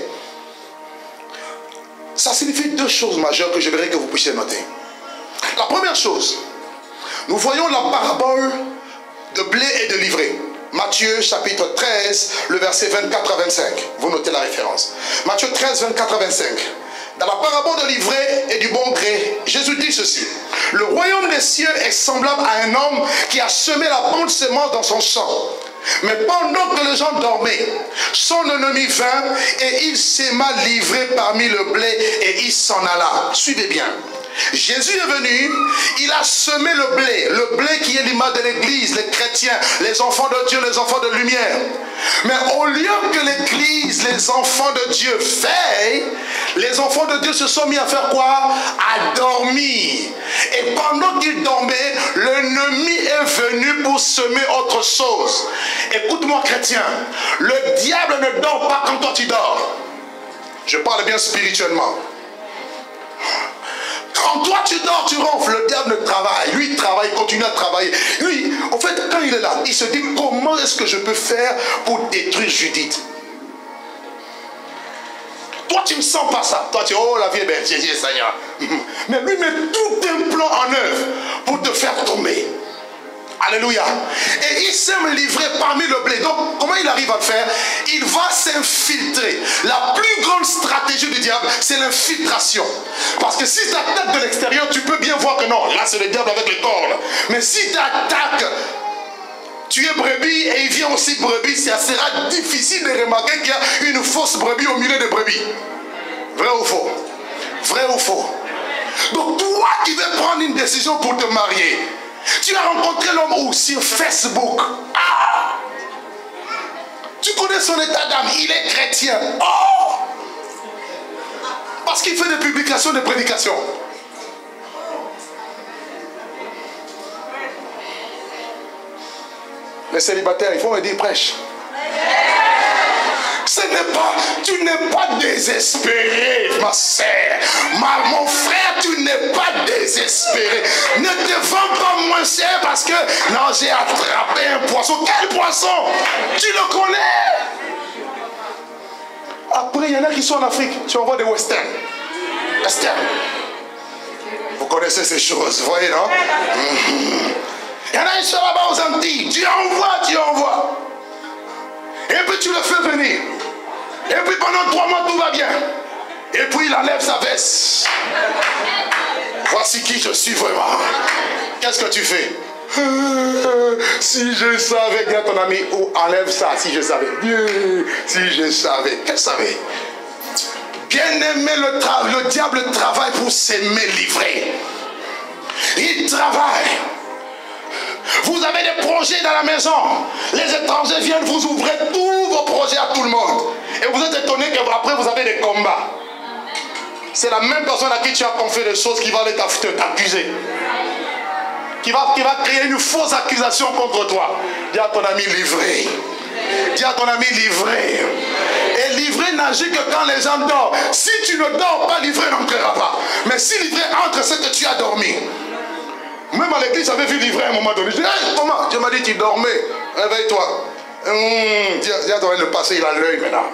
Ça signifie deux choses majeures que je voudrais que vous puissiez noter. La première chose, nous voyons la parabole de blé et de livret. Matthieu chapitre treize, le verset vingt-quatre à vingt-cinq. Vous notez la référence. Matthieu treize, vingt-quatre à vingt-cinq. Dans la parabole de l'ivraie et du bon gré, Jésus dit ceci. Le royaume des cieux est semblable à un homme qui a semé la bonne semence dans son champ. Mais pendant que les gens dormaient, son ennemi vint et il s'aima l'ivraie parmi le blé et il s'en alla. Suivez bien. Jésus est venu, il a semé le blé, le blé qui est l'image de l'église, les chrétiens, les enfants de Dieu, les enfants de lumière. Mais au lieu que l'église, les enfants de Dieu veillent, les enfants de Dieu se sont mis à faire quoi? À dormir. Et pendant qu'ils dormaient, l'ennemi est venu pour semer autre chose. Écoute-moi chrétien, le diable ne dort pas quand toi tu dors. Je parle bien spirituellement. Quand toi tu dors, tu ronfles, le diable ne travaille. Lui, il travaille, il continue à travailler. Lui, en fait, quand il est là, il se dit, comment est-ce que je peux faire pour détruire Judith? Toi, tu ne sens pas ça. Toi, tu dis, oh, la vie est belle, Jésus est Seigneur. Mais lui met tout un plan en œuvre pour te faire tomber. Alléluia. Et il sème livrer parmi le blé. Donc, comment il arrive à le faire? Il va s'infiltrer. La plus grande stratégie du diable, c'est l'infiltration. Parce que si tu attaques de l'extérieur, tu peux bien voir que non, là c'est le diable avec les cornes. Mais si tu attaques, tu es brebis et il vient aussi brebis, ça sera difficile de remarquer qu'il y a une fausse brebis au milieu des brebis. Vrai ou faux? Vrai ou faux? Donc, toi qui veux prendre une décision pour te marier, tu as rencontré l'homme où? Sur Facebook. Ah! Tu connais son état d'âme, il est chrétien. Oh! Parce qu'il fait des publications, des prédications. Les célibataires, il faut me dire prêche. Ce n'est pas, tu n'es pas désespéré, ma sœur. Ma, mon frère, tu n'es pas désespéré. Ne te vends pas moins cher parce que, non, j'ai attrapé un poisson. Quel poisson? Tu le connais? Après, il y en a qui sont en Afrique. Tu envoies des westerns. Westerns. Vous connaissez ces choses, vous voyez, non? Il y en a qui sont là-bas aux Antilles. Tu envoies, tu envoies. Et puis tu le fais venir. Et puis pendant trois mois tout va bien. Et puis il enlève sa veste. Voici qui je suis vraiment. Qu'est-ce que tu fais? Euh, si je savais, dis à ton ami, ou oh, enlève ça, si je savais. Dieu, si je savais. Qu'est-ce que tu savais? Bien aimé, le, le diable travaille pour s'aimer livrer. Il travaille. Vous avez des projets dans la maison. Les étrangers viennent vous ouvrir tous vos projets à tout le monde. Et vous êtes étonné qu'après vous avez des combats. C'est la même personne à qui tu as confié des choses qui va aller t'accuser. Qui va, qui va créer une fausse accusation contre toi. Dis à ton ami livré. Dis à ton ami livré. Et livré n'agit que quand les gens dorment. Si tu ne dors pas, livré n'entrera pas. Mais si livré entre, c'est que tu as dormi. Même à l'église, j'avais vu livrer à un moment donné. Je dis, hey, comment? Dieu m'a dit, tu dormais. Réveille-toi. Hum, dis, dis à toi, le passé, il a l'œil maintenant.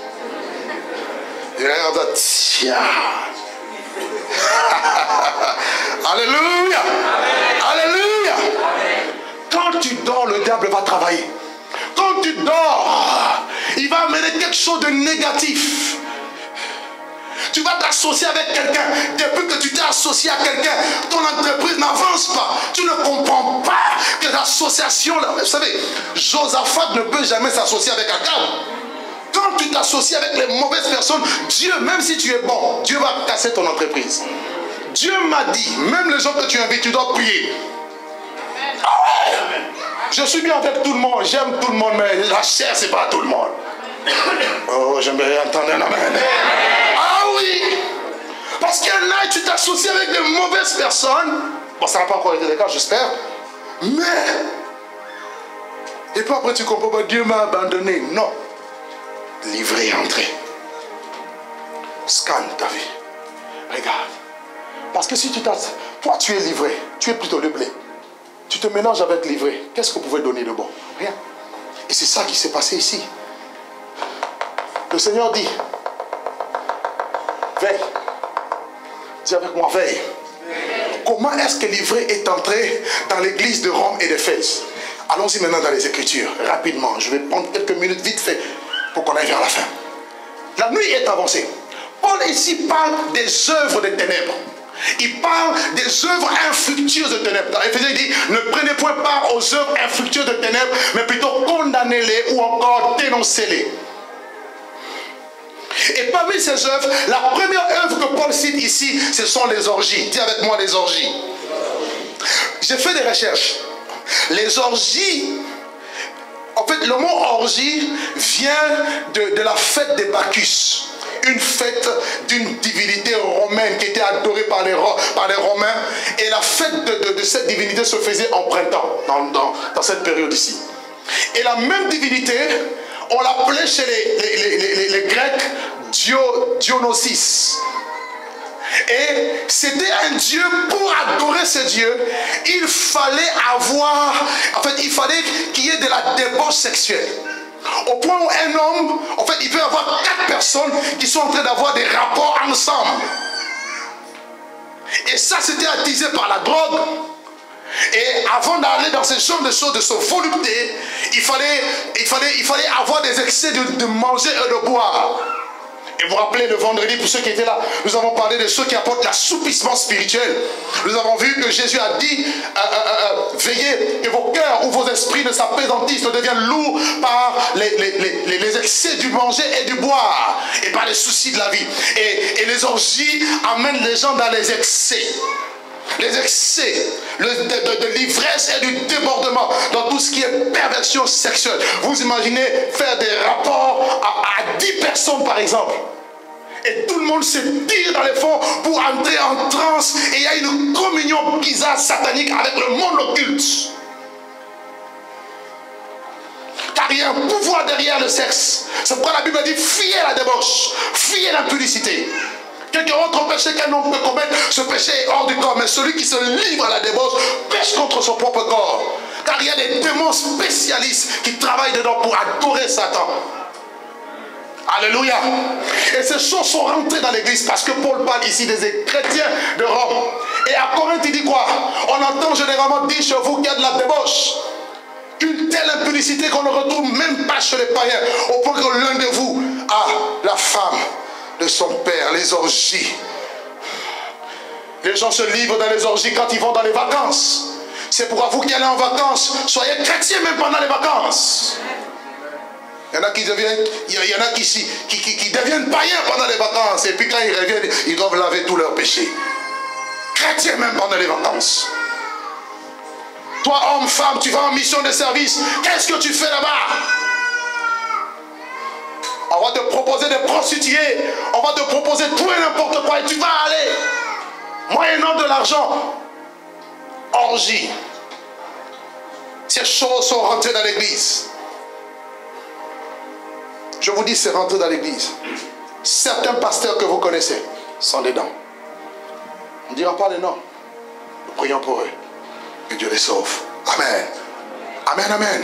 Il regarde, tiens. Alléluia. Alléluia. Quand tu dors, le diable va travailler. Quand tu dors, il va amener quelque chose de négatif. Tu vas t'associer avec quelqu'un. Depuis que tu t'es associé à quelqu'un, ton entreprise n'avance pas. Tu ne comprends pas que l'association, vous savez, Josaphat ne peut jamais s'associer avec Akab. Quand tu t'associes avec les mauvaises personnes, Dieu, même si tu es bon, Dieu va casser ton entreprise. Dieu m'a dit, même les gens que tu invites, tu dois prier. Ah ouais. Je suis bien avec tout le monde, j'aime tout le monde, mais la chair, c'est pas tout le monde. Oh, j'aimerais entendre un amen. Ah oui. Parce qu'il y en a, tu t'associes avec de mauvaises personnes. Bon, ça n'a pas encore été le cas, j'espère. Mais, et puis après tu comprends pas, Dieu m'a abandonné. Non. Livré et entré. Scanne ta vie. Regarde. Parce que si tu t'as... Toi, tu es livré. Tu es plutôt le blé. Tu te mélanges avec livré. Qu'est-ce que vous pouvez donner de bon? Rien. Et c'est ça qui s'est passé ici. Le Seigneur dit, veille. Dis avec moi, veille. Comment est-ce que l'ivré est entré dans l'église de Rome et d'Éphèse? Allons-y maintenant dans les Écritures, rapidement. Je vais prendre quelques minutes vite fait pour qu'on aille vers la fin. La nuit est avancée. Paul ici parle des œuvres des ténèbres. Il parle des œuvres infructueuses de ténèbres. Dans Éphésiens, il dit, ne prenez point part aux œuvres infructueuses de ténèbres, mais plutôt condamnez-les ou encore dénoncez-les. Et parmi ces œuvres, la première œuvre que Paul cite ici, ce sont les orgies. Dis avec moi les orgies. J'ai fait des recherches. Les orgies, en fait, le mot orgie vient de, de la fête des Bacchus. Une fête d'une divinité romaine qui était adorée par les, par les Romains. Et la fête de, de, de cette divinité se faisait en printemps, dans, dans, dans cette période ici. Et la même divinité, on l'appelait chez les, les, les, les, les Grecs Dio, Dionysos. Et c'était un dieu. Pour adorer ce dieu, il fallait avoir, en fait, il fallait qu'il y ait de la débauche sexuelle. Au point où un homme, en fait, il peut y avoir quatre personnes qui sont en train d'avoir des rapports ensemble. Et ça, c'était attisé par la drogue. Et avant d'aller dans ce genre de choses, de ce volupté, il fallait, il fallait, il fallait avoir des excès de, de manger et de boire. Et vous vous rappelez le vendredi, pour ceux qui étaient là, nous avons parlé de ceux qui apportent l'assoupissement spirituel. Nous avons vu que Jésus a dit, euh, euh, euh, veillez que vos cœurs ou vos esprits ne s'apaisantissent, ne deviennent lourds par les, les, les, les excès du manger et du boire, et par les soucis de la vie. Et, et les orgies amènent les gens dans les excès. Les excès le, de, de, de l'ivresse et du débordement dans tout ce qui est perversion sexuelle. Vous imaginez faire des rapports à, à dix personnes par exemple. Et tout le monde se tire dans les fonds pour entrer en transe. Et il y a une communion bizarre satanique avec le monde occulte. Car il y a un pouvoir derrière le sexe. C'est pourquoi la Bible dit, fuyez la débauche, fuyez l'impudicité. Quelque autre péché qu'un homme peut commettre, ce péché est hors du corps. Mais celui qui se livre à la débauche pêche contre son propre corps. Car il y a des démons spécialistes qui travaillent dedans pour adorer Satan. Alléluia. Et ces choses sont rentrées dans l'église parce que Paul parle ici des chrétiens de Rome. Et à Corinthe, il dit quoi? On entend généralement dire chez vous qu'il y a de la débauche. Une telle impudicité qu'on ne retrouve même pas chez les païens. Au point que l'un de vous a la femme de son père, les orgies. Les gens se livrent dans les orgies quand ils vont dans les vacances. C'est pourquoi vous qui allez en vacances, soyez chrétiens même pendant les vacances. Il y en a qui deviennent, il y en a qui, qui, qui, qui deviennent païens pendant les vacances. Et puis quand ils reviennent, ils doivent laver tous leurs péchés. Chrétiens même pendant les vacances. Toi, homme, femme, tu vas en mission de service. Qu'est-ce que tu fais là-bas? On va te proposer de prostituer. On va te proposer tout et n'importe quoi. Et tu vas aller. Moyennant de l'argent. Orgie. Ces choses sont rentrées dans l'église. Je vous dis, c'est rentré dans l'église. Certains pasteurs que vous connaissez sont dedans. On ne dira pas les noms. Nous prions pour eux. Que Dieu les sauve. Amen. Amen, amen.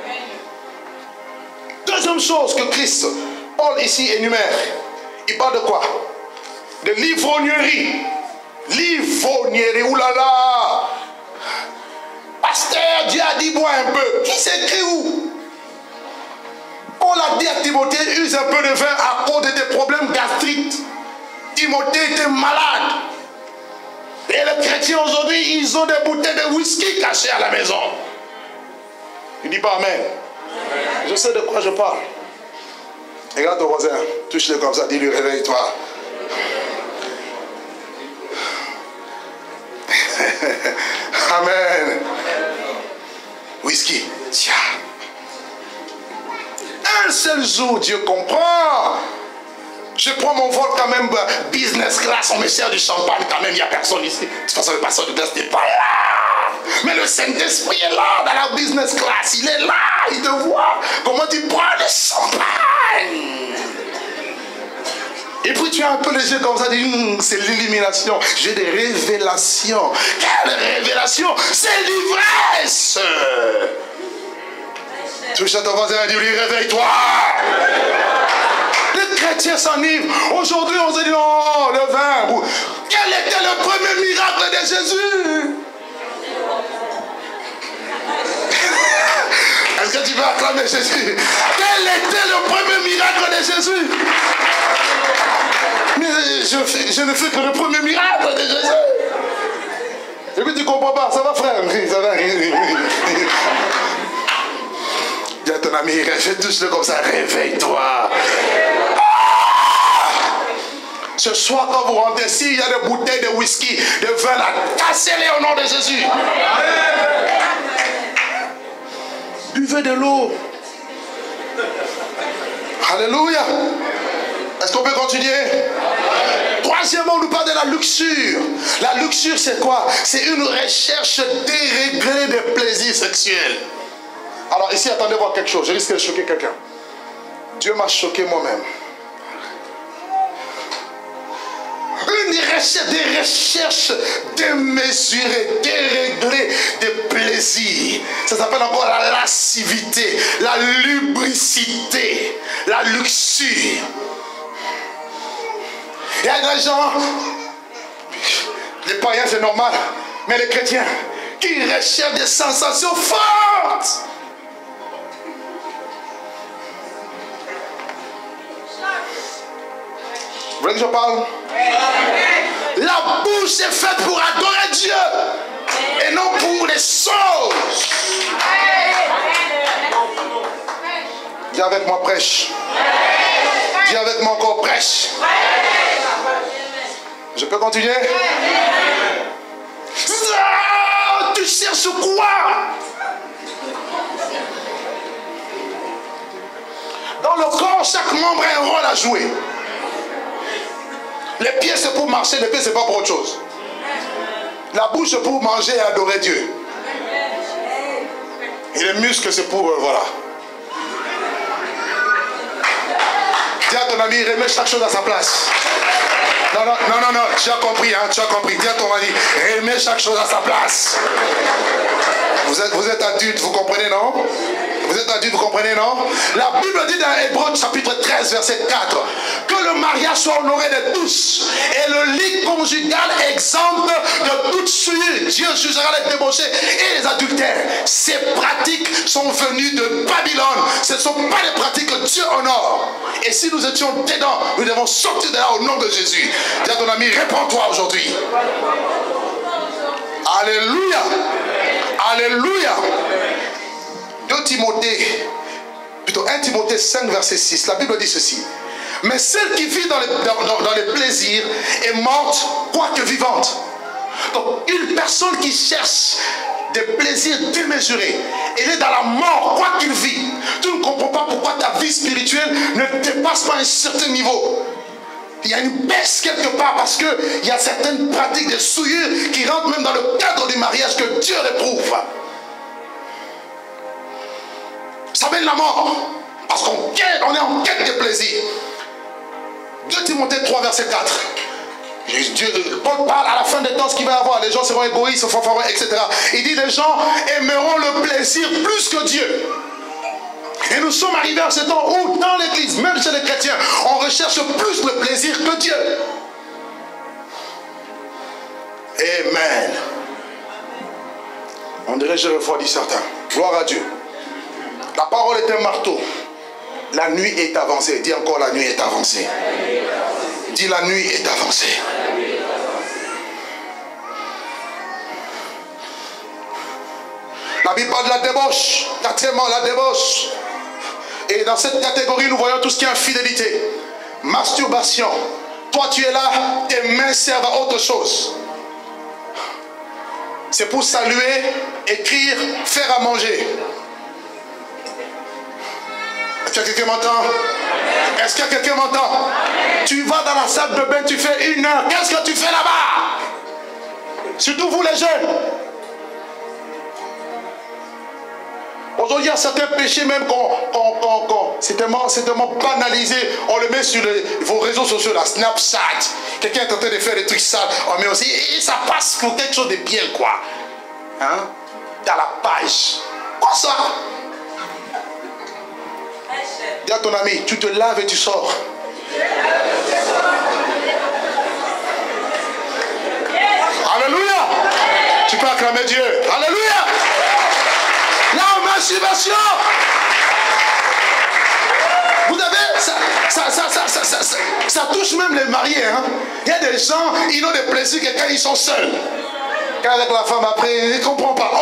Deuxième chose que Christ, Paul ici énumère. Il parle de quoi? De l'ivrognerie. L'ivrognerie. Oulala. Pasteur, Dieu a dit bois un peu. Qui s'écrit où? Paul a dit à Timothée, use un peu de vin à cause de tes problèmes gastriques. Timothée était malade. Et les chrétiens aujourd'hui, ils ont des bouteilles de whisky cachées à la maison. Il dit pas amen. Je sais de quoi je parle. Regarde ton voisin, touche-le comme ça, dis-lui réveille-toi. Amen. Whisky. Tiens. Un seul jour, Dieu comprend. Je prends mon vol quand même, business class, on me sert du champagne quand même, il n'y a personne ici. De toute façon, le pasteur de classe n'est pas là. Mais le Saint-Esprit est là, dans la business class, il est là, il te voit. Comment tu prends le champagne. Et puis tu as un peu les yeux comme ça, tu dis, hm, c'est l'illumination. J'ai des révélations. Quelle révélation? C'est l'ivresse. Touche à ton voisin et dis-lui, réveille-toi. Les chrétiens s'enivrent. Aujourd'hui, on se dit, oh, le vin. Quel était le premier miracle de Jésus? Est-ce que tu veux acclamer Jésus? Quel était le premier miracle de Jésus? Mais je, je ne fais que le premier miracle de Jésus. Et puis tu ne comprends pas. Ça va, frère? Ça va. Dis à ton ami, touche-le comme ça, réveille-toi. Ce soir, quand vous rentrez ici, il y a des bouteilles de whisky, de vin là, cassez-les au nom de Jésus. Buvez de l'eau. Alléluia. Est-ce qu'on peut continuer? Troisièmement, on nous parle de la luxure. La luxure, c'est quoi? C'est une recherche déréglée de plaisir sexuel. Alors ici, attendez voir quelque chose. Je risque de choquer quelqu'un. Dieu m'a choqué moi-même. Une recherche, des recherches démesurées, déréglées de plaisir. Ça s'appelle encore la lascivité, la lubricité, la luxure. Il y a des gens, les païens c'est normal, mais les chrétiens qui recherchent des sensations fortes. Vous voulez que je parle? La bouche est faite pour adorer Dieu et non pour les choses. Dis avec moi, prêche. Dis avec moi encore, prêche. Je peux continuer? Ah, tu cherches quoi? Dans le corps, chaque membre a un rôle à jouer. Les pieds c'est pour marcher, les pieds c'est pas pour autre chose. La bouche c'est pour manger et adorer Dieu. Et les muscles c'est pour, euh, voilà. Dis à ton ami, remets chaque chose à sa place. Non, non, non, non, non, tu as compris, hein, tu as compris. Dis à ton ami, remets chaque chose à sa place. Vous êtes, vous êtes adulte, vous comprenez, non? Vous êtes adulte, vous comprenez, non? La Bible dit dans Hébreux chapitre treize, verset quatre, que le mariage soit honoré de tous et le lit conjugal exempt de toute souillure. Dieu jugera les débauchés et les adultères. Ces pratiques sont venues de Babylone. Ce ne sont pas les pratiques que Dieu honore. Et si nous étions dedans, nous devons sortir de là au nom de Jésus. Dis à ton ami, réponds-toi aujourd'hui. Alléluia. Alléluia. deux Timothée, plutôt un Timothée cinq, verset six, la Bible dit ceci. Mais celle qui vit dans les, dans, dans, dans les plaisirs est morte, quoique vivante. Donc, une personne qui cherche des plaisirs démesurés, elle est dans la mort, quoi qu'il vit. Tu ne comprends pas pourquoi ta vie spirituelle ne dépasse pas un certain niveau. Il y a une baisse quelque part parce qu'il y a certaines pratiques de souillure qui rentrent même dans le cadre du mariage que Dieu réprouve. Ça mène la mort. Parce qu'on on est en quête de plaisir. deux Timothée trois, verset quatre. Dieu, Paul parle à la fin des temps ce qu'il va y avoir. Les gens seront égoïstes, fanfarons, et cetera. Il dit les gens aimeront le plaisir plus que Dieu. Et nous sommes arrivés à ce temps où dans l'église, même chez les chrétiens, on recherche plus le plaisir que Dieu. Amen. On dirait je refroidis certains. Gloire à Dieu. La parole est un marteau. La nuit est avancée. Dis encore, la nuit est avancée. Dis, la nuit est avancée. La Bible parle de la débauche. Quatrièmement, la débauche. Et dans cette catégorie, nous voyons tout ce qui est infidélité. Masturbation. Toi, tu es là, tes mains servent à autre chose. C'est pour saluer, écrire, faire à manger. Est-ce qu'il y a quelqu'un qui m'entend? Est-ce qu'il y a quelqu'un qui m'entend? Tu vas dans la salle de bain, tu fais une heure. Qu'est-ce que tu fais là-bas? Surtout vous les jeunes. Aujourd'hui, il y a certains péchés même qu'on, qu'on, qu'on, qu'on c'est tellement, c'est tellement banalisé. On le met sur les, vos réseaux sociaux, la Snapchat. Quelqu'un est en train de faire des trucs sales. On met aussi, et ça passe pour quelque chose de bien, quoi. Hein? Dans la page. Quoi ça? Dis à ton ami, tu te laves et tu sors. Alléluia. Tu peux acclamer Dieu. Alléluia. La masturbation. Vous avez, ça, ça, ça, ça, ça, ça, ça, ça touche même les mariés. Hein? Il y a des gens, ils ont des plaisirs que quand ils sont seuls. Quand avec la femme après, ils ne comprennent pas. Oh!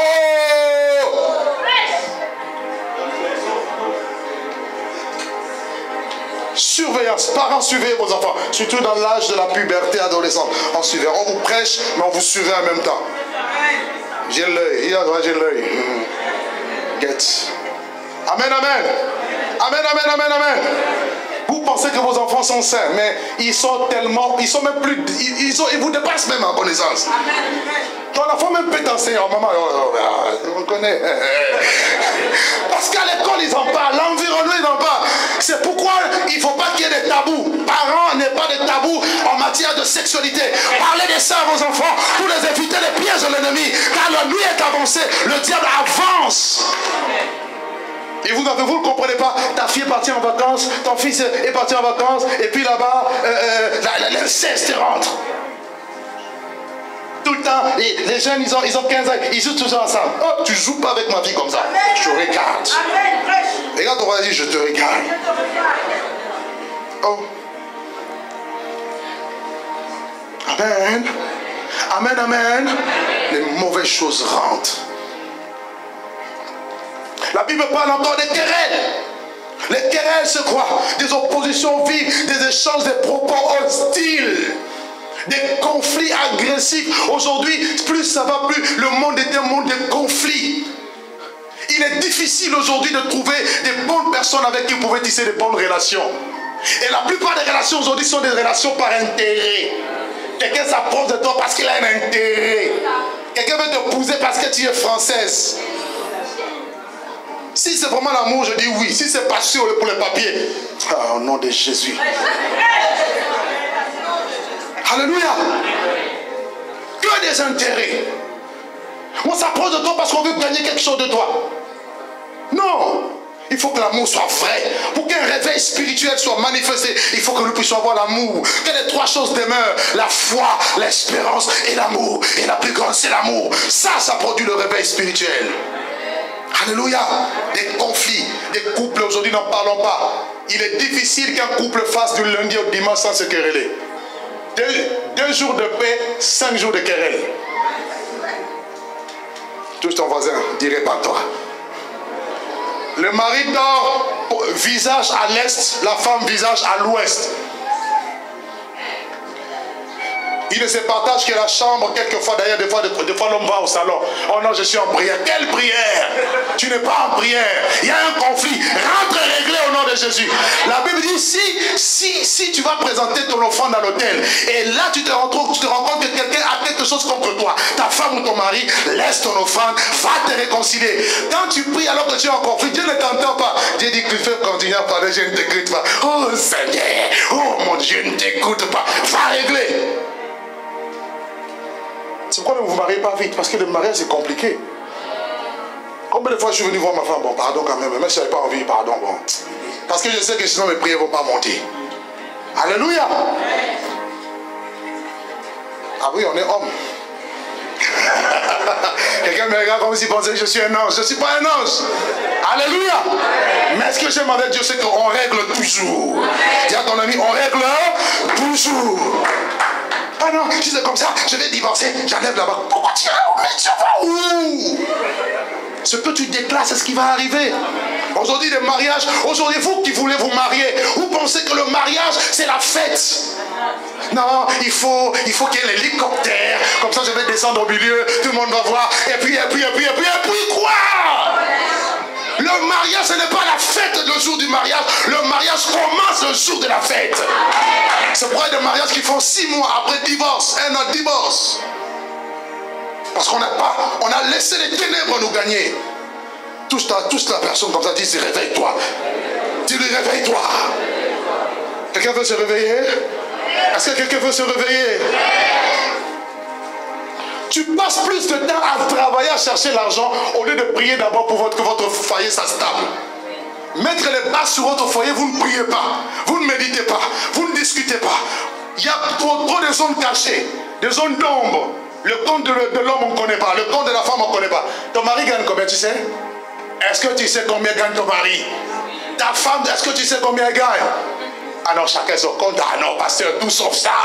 Surveillance. Parents, surveillez vos enfants. Surtout dans l'âge de la puberté adolescente. On surveille. On vous prêche, mais on vous surveille en même temps. J'ai l'œil. J'ai l'œil. Get. Amen, amen. Amen, amen, amen, amen. Vous pensez que vos enfants sont sains, mais ils sont tellement, ils sont même plus, ils, ils, sont, ils vous dépassent même en connaissance. Ton enfant même peut t'enseigner, oh maman, oh, oh, on connaît. Parce qu'à l'école ils en parlent, l'environnement ils en parlent. C'est pourquoi il ne faut pas qu'il y ait des tabous. Parents, n'est pas de tabous en matière de sexualité. Parlez de ça à vos enfants pour les éviter les pièges de l'ennemi. Car la nuit est avancée, le diable avance. Et vous ne vous le comprenez pas. Ta fille est partie en vacances, ton fils est parti en vacances, et puis là-bas, euh, euh, l'inceste rentre. Tout le temps, et les jeunes, ils ont, ils ont quinze ans, ils jouent toujours ensemble. Oh, tu joues pas avec ma fille comme ça. Je te regarde. Regarde ton voisin, je te regarde. Oh. Amen. Amen, amen. Les mauvaises choses rentrent. La Bible parle encore des querelles. Les querelles, c'est quoi? Des oppositions vives, des échanges, des propos hostiles, des conflits agressifs. Aujourd'hui, plus ça va, plus le monde est un monde de conflits. Il est difficile aujourd'hui de trouver des bonnes personnes avec qui vous pouvez tisser de bonnes relations. Et la plupart des relations aujourd'hui sont des relations par intérêt. Quelqu'un s'approche de toi parce qu'il a un intérêt. Quelqu'un veut te pousser parce que tu es française. Si c'est vraiment l'amour, je dis oui. Si c'est passion pour les papiers, ah, au nom de Jésus. Alléluia. Que des intérêts. On s'approche de toi parce qu'on veut gagner quelque chose de toi. Non. Il faut que l'amour soit vrai. Pour qu'un réveil spirituel soit manifesté, il faut que nous puissions avoir l'amour. Que les trois choses demeurent. La foi, l'espérance et l'amour. Et la plus grande, c'est l'amour. Ça, ça produit le réveil spirituel. Alléluia. Des conflits, des couples, aujourd'hui n'en parlons pas. Il est difficile qu'un couple fasse du lundi au dimanche sans se quereller. Deux, deux jours de paix, cinq jours de querelle. Touche ton voisin, dirait pas toi. Le mari dort visage à l'est, la femme visage à l'ouest. Il ne se partage que la chambre, quelquefois d'ailleurs, des fois, des fois l'homme va au salon. Oh non, je suis en prière. Quelle prière? Tu n'es pas en prière. Il y a un conflit. Rentre réglé au nom de Jésus. La Bible dit, si, si, si tu vas présenter ton offrande à l'autel, et là tu te, retrouves, tu te rends compte que quelqu'un a quelque chose contre toi, ta femme ou ton mari, laisse ton offrande, va te réconcilier. Quand tu pries alors que tu es en conflit, Dieu ne t'entend pas. Dieu dit que tu fais continuer à parler, je ne t'écoute pas. Oh Seigneur, oh mon Dieu, je ne t'écoute pas. Va régler. C'est pourquoi ne vous mariez pas vite, parce que le mariage c'est compliqué. Combien de fois je suis venu voir ma femme, bon pardon quand même, mais je n'avais pas envie, pardon, bon. Parce que je sais que sinon mes prières ne vont pas monter. Alléluia. Ah oui, on est homme. Quelqu'un me regarde comme s'il pensait que je suis un ange. Je ne suis pas un ange. Alléluia. Mais ce que j'aime avec Dieu, c'est qu'on règle toujours. Dis à ton ami, on règle toujours. Ah non, si c'est comme ça, je vais divorcer, j'enlève là-bas. Pourquoi tu vas où? Ce que tu déclares, c'est ce qui va arriver. Aujourd'hui, les mariages, aujourd'hui, vous qui voulez vous marier, vous pensez que le mariage, c'est la fête. Non, il faut, il faut qu'il y ait l'hélicoptère. Comme ça, je vais descendre au milieu, tout le monde va voir. Et puis, et puis, et puis, et puis, et puis quoi? Le mariage, ce n'est pas la fête le jour du mariage. Le mariage commence le jour de la fête. C'est pourquoi il y a des mariages qui font six mois après divorce, un an de divorce. Parce qu'on n'a pas, on a laissé les ténèbres nous gagner. Touche ta, touche la personne comme ça, dis réveille-toi. Dis-lui réveille-toi. Quelqu'un veut se réveiller? Est-ce que quelqu'un veut se réveiller? Tu passes plus de temps à travailler, à chercher l'argent, au lieu de prier d'abord pour votre, que votre foyer soit stable. Mettre les bases sur votre foyer, vous ne priez pas, vous ne méditez pas, vous ne discutez pas. Il y a trop, trop de zones cachées, des zones d'ombre. Le compte de, de l'homme, on ne connaît pas. Le compte de la femme, on ne connaît pas. Ton mari gagne combien, tu sais? Est-ce que tu sais combien gagne ton mari? Ta femme, est-ce que tu sais combien elle gagne? Ah non, chacun son compte. Ah non, pasteur, tout sauf ça.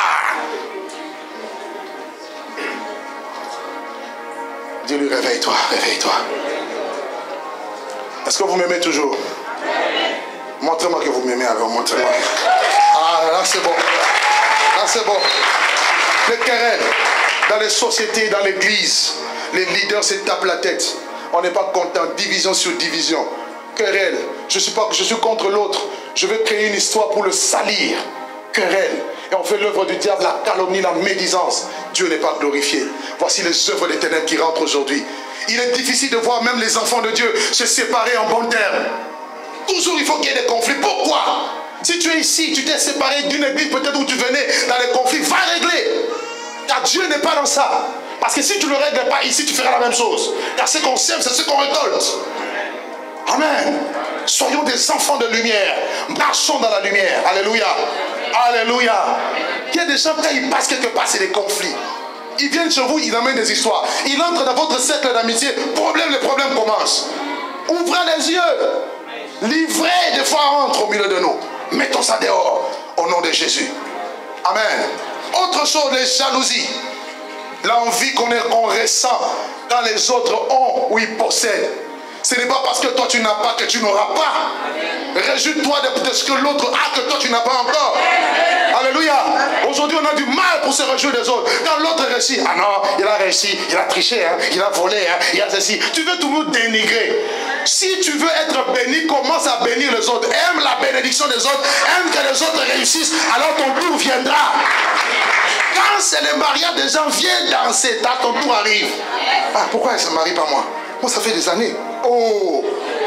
Dis-lui, réveille-toi, réveille-toi. Est-ce que vous m'aimez toujours? Montrez-moi que vous m'aimez alors, montrez-moi. Ah, là c'est bon. Là c'est bon. Les querelles. Dans les sociétés, dans l'église, les leaders se tapent la tête. On n'est pas content, division sur division. Querelle. Je suis pas, je suis contre l'autre. Je veux créer une histoire pour le salir. Querelle. Et on fait l'œuvre du diable, la calomnie, la médisance. Dieu n'est pas glorifié. Voici les œuvres des ténèbres qui rentrent aujourd'hui. Il est difficile de voir même les enfants de Dieu se séparer en bons termes. Toujours il faut qu'il y ait des conflits. Pourquoi? Si tu es ici, tu t'es séparé d'une église peut-être où tu venais dans les conflits, va régler. Car Dieu n'est pas dans ça. Parce que si tu ne le règles pas ici, tu feras la même chose. Car ce qu'on sème, c'est ce qu'on récolte. Amen. Soyons des enfants de lumière. Marchons dans la lumière. Alléluia. Alléluia. Il y a des gens, quand ils passent quelque part, c'est des conflits. Ils viennent chez vous, ils amènent des histoires. Ils entrent dans votre cercle d'amitié. Problème, les problèmes commencent. Ouvrez les yeux. Livrez des fois entre au milieu de nous. Mettons ça dehors. Au nom de Jésus. Amen. Autre chose, les jalousies. L'envie qu'on qu'on ressent quand les autres ont ou ils possèdent. Ce n'est pas parce que toi tu n'as pas que tu n'auras pas. Réjouis-toi de ce que l'autre a que toi tu n'as pas encore. Alléluia. Aujourd'hui on a du mal pour se réjouir des autres. Quand l'autre réussit, ah non, il a réussi, il a triché, hein, il a volé, hein, il a ceci. Tu veux toujours dénigrer. Si tu veux être béni, commence à bénir les autres. Aime la bénédiction des autres. Aime que les autres réussissent. Alors ton tour viendra. Quand c'est le mariage des gens, viens danser. T'as ton tour arrive. Ah, pourquoi elle ne se marie pas moi? Moi ça fait des années. Oh,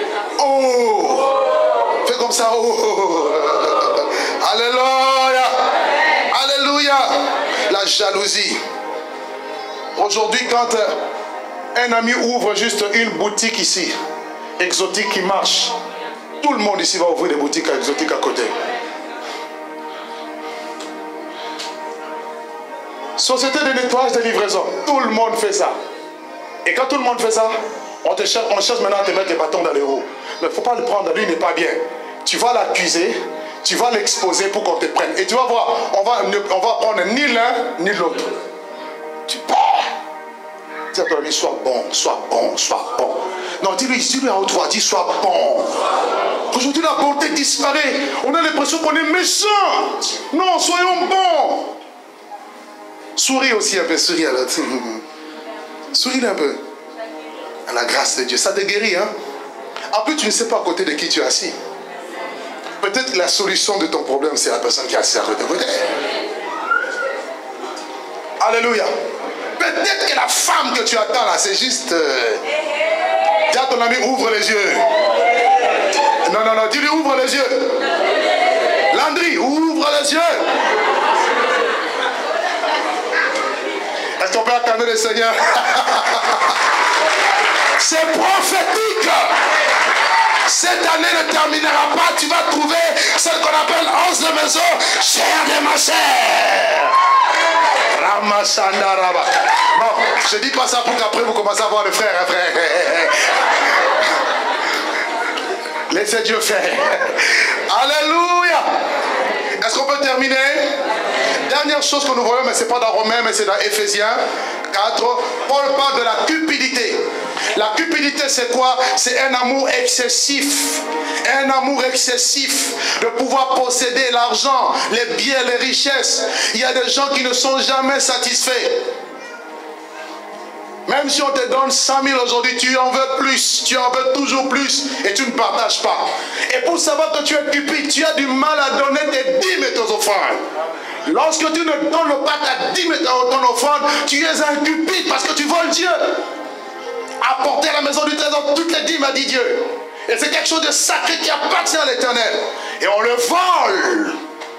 oh, fais comme ça. Oh, alléluia, alléluia. La jalousie. Aujourd'hui, quand un ami ouvre juste une boutique ici, exotique qui marche, tout le monde ici va ouvrir des boutiques exotiques à côté. Société de nettoyage de livraison, tout le monde fait ça. Et quand tout le monde fait ça, on, te cherche, on cherche maintenant à te mettre les bâtons dans les roues. Mais il ne faut pas le prendre, lui il n'est pas bien. Tu vas l'accuser, tu vas l'exposer pour qu'on te prenne. Et tu vas voir, on va, on va prendre ni l'un ni l'autre. Tu perds. Dis à ton ami, sois bon, sois bon, sois bon. Non, dis-lui, dis-lui à haute voix, dis sois bon. Aujourd'hui la bonté disparaît. On a l'impression qu'on est méchant. Non, soyons bons. Souris aussi un peu, souris à l'autre. Souris un peu. À la grâce de Dieu, ça te guérit, hein. En plus, tu ne sais pas à côté de qui tu es assis. Peut-être la solution de ton problème, c'est la personne qui est assise à côté. Alléluia. Peut-être que la femme que tu attends là, c'est juste... Euh... Dis à ton ami, ouvre les yeux. Non, non, non, dis-lui, ouvre les yeux. Landry, ouvre les yeux. Est-ce qu'on peut acclamer le Seigneur? C'est prophétique. Cette année ne terminera pas. Tu vas trouver ce qu'on appelle onze de maison, chair de ma chair. Ramasandaraba. Bon, je dis pas ça pour qu'après vous commencez à voir le frère, hein, frère. Laissez Dieu faire. Alléluia. Est-ce qu'on peut terminer? Dernière chose que nous voyons, mais ce n'est pas dans Romains, mais c'est dans Éphésiens quatre. Paul parle de la cupidité. La cupidité, c'est quoi? C'est un amour excessif. Un amour excessif de pouvoir posséder l'argent, les biens, les richesses. Il y a des gens qui ne sont jamais satisfaits. Même si on te donne cent mille aujourd'hui, tu en veux plus, tu en veux toujours plus et tu ne partages pas. Et pour savoir que tu es cupide, tu as du mal à donner tes dîmes et tes offrandes. Lorsque tu ne donnes pas ta dîme et ton offrande, tu es un cupide parce que tu voles Dieu. Apporter à la maison du trésor toutes les dîmes, a dit Dieu. Et c'est quelque chose de sacré qui appartient à l'Éternel. Et on le vole.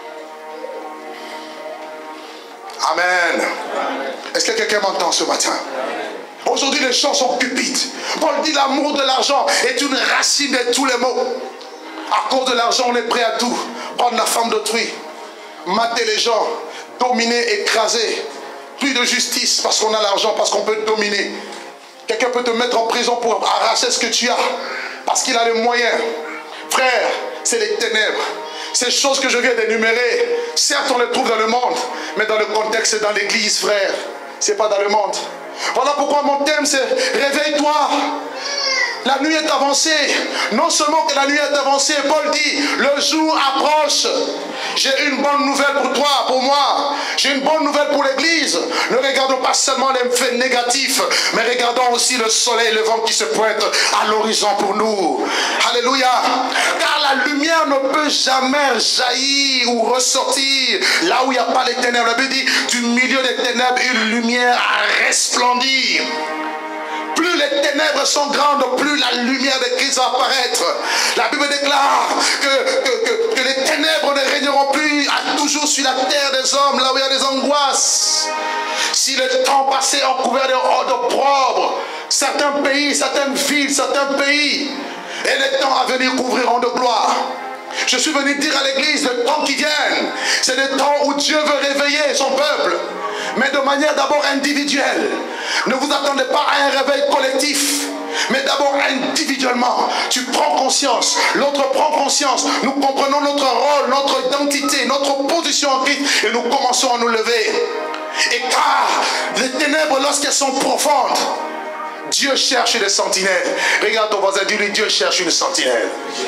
Amen. Est-ce que quelqu'un m'entend ce matin? Aujourd'hui, les gens sont cupides. Paul dit l'amour de l'argent est une racine de tous les maux. À cause de l'argent, on est prêt à tout. Prendre la femme d'autrui, mater les gens, dominer, écraser. Plus de justice parce qu'on a l'argent, parce qu'on peut dominer. Quelqu'un peut te mettre en prison pour arracher ce que tu as, parce qu'il a les moyens. Frère, c'est les ténèbres. Ces choses que je viens d'énumérer, certes on les trouve dans le monde, mais dans le contexte, c'est dans l'église, frère. C'est pas dans le monde. Voilà pourquoi mon thème c'est réveille-toi. La nuit est avancée. Non seulement que la nuit est avancée, Paul dit, le jour approche. J'ai une bonne nouvelle pour toi, pour moi. J'ai une bonne nouvelle pour l'église. Ne regardons pas seulement les faits négatifs, mais regardons aussi le soleil levant qui se pointe à l'horizon pour nous. Alléluia. Car la lumière ne peut jamais jaillir ou ressortir là où il n'y a pas les ténèbres. La Bible dit, du milieu des ténèbres, une lumière a resplendi. Plus les ténèbres sont grandes, plus la lumière de Christ va apparaître. La Bible déclare que, que, que, que les ténèbres ne régneront plus à toujours sur la terre des hommes, là où il y a des angoisses. Si le temps passé ont couvert d'opprobre, certains pays, certaines villes, certains pays, et les temps à venir couvriront de gloire. Je suis venu dire à l'église, le temps qui viennent, c'est le temps où Dieu veut réveiller son peuple, mais de manière d'abord individuelle. Ne vous attendez pas à un réveil collectif, mais d'abord individuellement. Tu prends conscience, l'autre prend conscience, nous comprenons notre rôle, notre identité, notre position en Christ, et nous commençons à nous lever. Et car les ténèbres, lorsqu'elles sont profondes, Dieu cherche des sentinelles. Regarde ton voisin, dis-lui, Dieu cherche une sentinelle.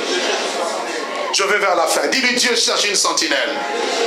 Je vais vers la fin. Dis-lui, Dieu cherche une sentinelle.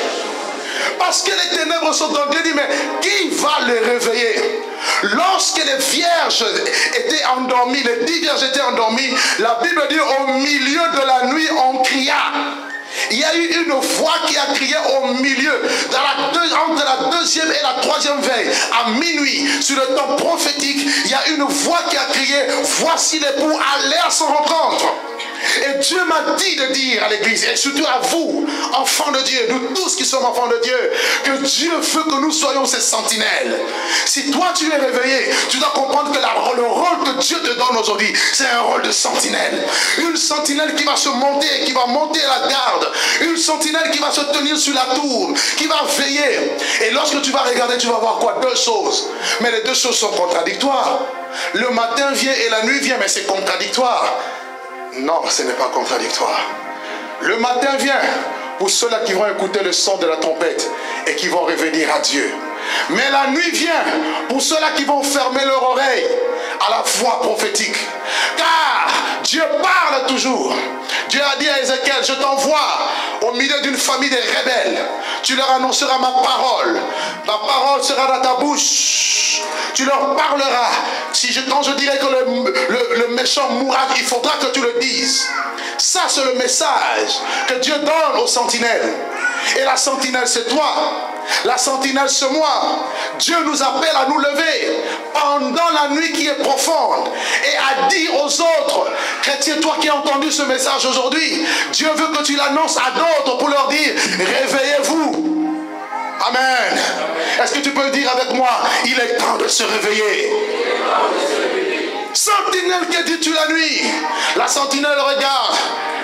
Parce que les ténèbres sont dans Dieu. Dit, mais qui va les réveiller? Lorsque les vierges étaient endormies, les dix vierges étaient endormies, la Bible dit, au milieu de la nuit, on cria. Il y a eu une voix qui a crié au milieu, dans la deux, entre la deuxième et la troisième veille, à minuit, sur le temps prophétique, il y a une voix qui a crié, voici l'époux, allez à son rencontre. Et Dieu m'a dit de dire à l'église, et surtout à vous, enfants de Dieu, nous tous qui sommes enfants de Dieu, que Dieu veut que nous soyons ces sentinelles. Si toi tu es réveillé, tu dois comprendre que la, le rôle que Dieu te donne aujourd'hui, c'est un rôle de sentinelle. Une sentinelle qui va se monter, qui va monter à la garde. Une sentinelle qui va se tenir sur la tour, qui va veiller. Et lorsque tu vas regarder, tu vas voir quoi? Deux choses. Mais les deux choses sont contradictoires. Le matin vient et la nuit vient, mais c'est contradictoire. Non, ce n'est pas contradictoire. Le matin vient pour ceux-là qui vont écouter le son de la trompette et qui vont revenir à Dieu. Mais la nuit vient pour ceux-là qui vont fermer leur oreille à la voix prophétique. Car Dieu parle toujours. Dieu a dit à Ézéchiel, je t'envoie au milieu d'une famille de rebelles. Tu leur annonceras ma parole. Ma parole sera dans ta bouche. Tu leur parleras. Si je, quand je dirai que le, le, le méchant mourra, il faudra que tu le dises. Ça, c'est le message que Dieu donne aux sentinelles. Et la sentinelle, c'est toi. La sentinelle, c'est moi. Dieu nous appelle à nous lever pendant la nuit qui est profonde et à dire aux autres, chrétien, toi qui as entendu ce message aujourd'hui, Dieu veut que tu l'annonces à d'autres pour leur dire, réveillez-vous. Amen. Est-ce que tu peux dire avec moi, il est temps de se réveiller? Sentinelle, que dis-tu la nuit? La sentinelle regarde.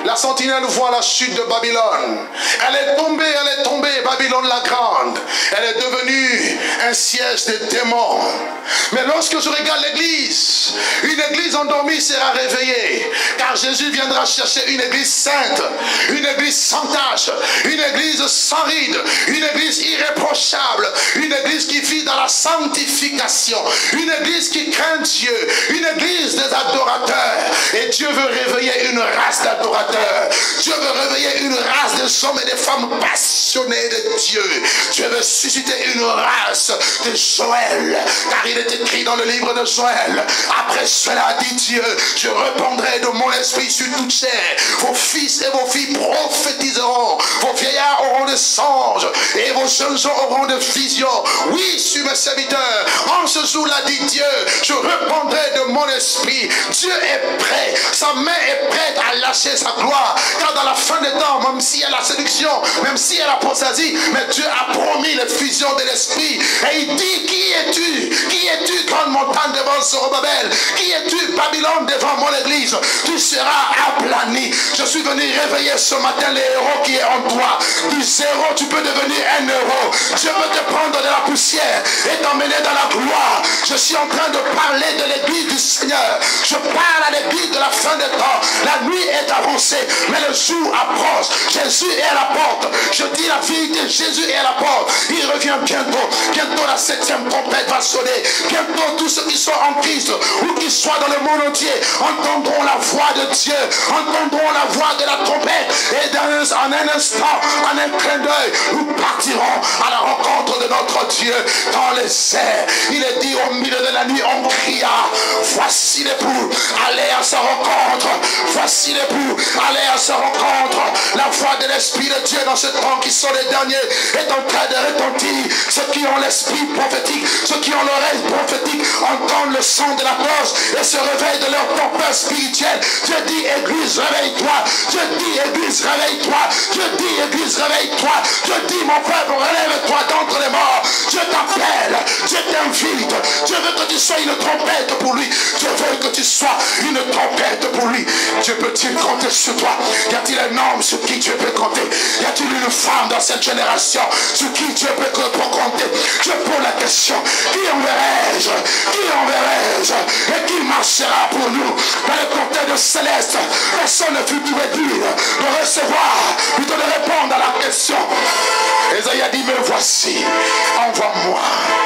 La sentinelle voit la chute de Babylone. Elle est tombée, elle est tombée, Babylone la grande. Elle est devenue un siège des démons. Mais lorsque je regarde l'église, une église endormie sera réveillée. Car Jésus viendra chercher une église sainte, une église sans tache, une église sans ride, une église irréprochable, une église qui vit dans la sanctification, une église qui craint Dieu, une église des adorateurs. Et Dieu veut réveiller une race d'adorateurs. Dieu veut réveiller une race de hommes et de femmes passionnés de Dieu. Dieu veut susciter une race de Joël. Car il est écrit dans le livre de Joël: après cela, dit Dieu, je répandrai de mon esprit sur toute chair. Vos fils et vos filles prophétiseront. Vos vieillards auront des songes. Et vos jeunes gens auront des visions. Oui, sur mes serviteurs. En ce jour-là, dit Dieu, je répandrai de mon esprit. Dieu est prêt. Sa main est prête à lâcher sa gloire. Car dans la fin des temps, même s'il y a la séduction, même s'il y a l'apostasie, mais Dieu a promis les fusions de l'esprit. Et il dit: qui es-tu? Qui es-tu, grande montagne devant Zorobabel? Qui es-tu, Babylone, devant mon église? Tu seras aplani. Je suis venu réveiller ce matin les héros qui est en toi. Du zéro, tu peux devenir un héros. Je veux te prendre de la poussière et t'emmener dans la gloire. Je suis en train de parler de l'église du Seigneur. Je parle à l'église de la fin des temps. La nuit est avancée, mais le jour approche. Jésus est à la porte. Je dis la vérité, Jésus est à la porte. Il revient bientôt. Bientôt la septième trompette va sonner. Bientôt tous ceux qui sont en Christ ou qui soient dans le monde entier entendront la voix de Dieu, entendront la voix de la trompette. Et dans un, en un instant, en un clin d'œil, nous partirons à la rencontre de notre Dieu dans les airs. Il est dit au milieu de la nuit, on cria: voici l'époux, allez à sa rencontre. Voici l'époux, allez à sa rencontre. La voix de l'Esprit de Dieu dans ce temps qui sont les derniers est en train de retentir. Ceux qui ont l'esprit prophétique, ceux qui ont l'oreille prophétique entendent le son de la cloche et se réveillent de leur torpeur spirituelle. Dieu dit: église, réveille-toi. Dieu dit: église, réveille-toi. Dieu dit: église, réveille-toi. Dieu dit: mon peuple, relève-toi d'entre les morts. Dieu t'appelle, Dieu t'invite. Dieu veut que tu sois une trompette pour lui. Dieu veut que tu sois une trompette pour lui. Dieu peut-il compter sur toi? Y a-t-il un homme sur qui Dieu peut compter? Y a-t-il une femme dans cette génération sur qui Dieu peut compter? Je pose la question: qui enverrai-je? Qui enverrai-je? Et qui marchera pour nous dans le cortège céleste? Personne ne fut digne de recevoir, plutôt de répondre à la question. Ésaïe a dit: me voici, envoie-moi.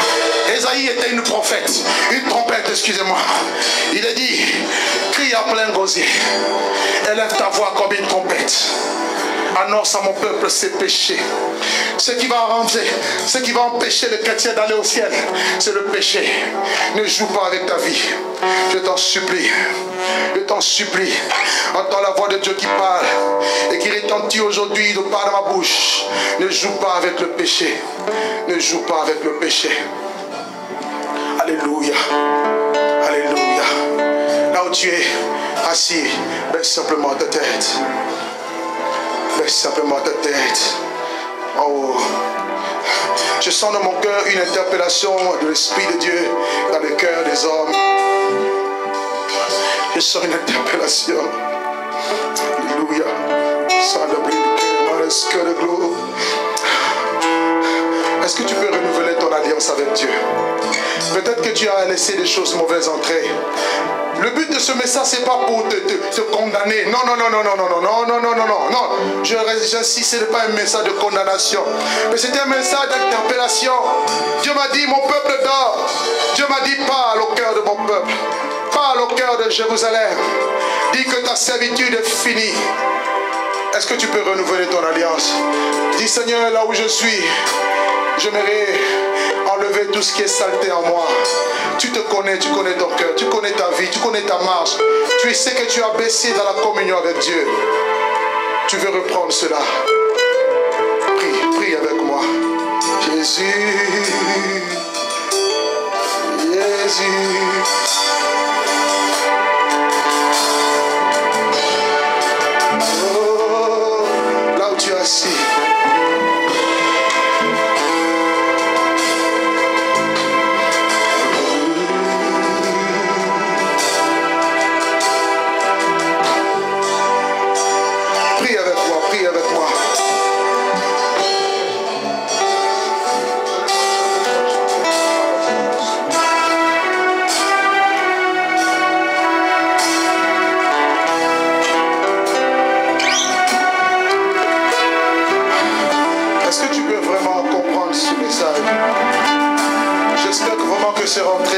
Ésaïe était une prophète, une trompette, excusez-moi. Il a dit: crie à plein gosier, élève ta voix comme une trompette. Annonce à mon peuple ses péchés. Ce qui va arranger, ce qui va empêcher le chrétien d'aller au ciel, c'est le péché. Ne joue pas avec ta vie. Je t'en supplie. Je t'en supplie. Entends la voix de Dieu qui parle et qui retentit aujourd'hui de par ma bouche. Ne joue pas avec le péché. Ne joue pas avec le péché. Alléluia. Alléluia. Là où tu es assis, baisse simplement ta tête. Baisse simplement ta tête. Oh. Je sens dans mon cœur une interpellation de l'Esprit de Dieu dans le cœur des hommes. Je sens une interpellation. Alléluia. Est-ce que tu peux renouveler ton alliance avec Dieu? Peut-être que tu as laissé des choses mauvaises entrer. Le but de ce message, ce n'est pas pour te, te, te condamner. Non, non, non, non, non, non, non, non, non, non, non, non. J'insiste, ce n'est pas un message de condamnation. Mais c'est un message d'interpellation. Dieu m'a dit, mon peuple dort. Dieu m'a dit, parle au cœur de mon peuple. Parle au cœur de Jérusalem. Dis que ta servitude est finie. Est-ce que tu peux renouveler ton alliance? Dis, Seigneur, là où je suis, j'aimerais enlever tout ce qui est saleté en moi. Tu te connais, tu connais ton cœur, tu connais ta vie, tu connais ta marche. Tu sais que tu as baissé dans la communion avec Dieu. Tu veux reprendre cela. Prie, prie avec moi. Jésus, Jésus. Oh, là où tu es assis.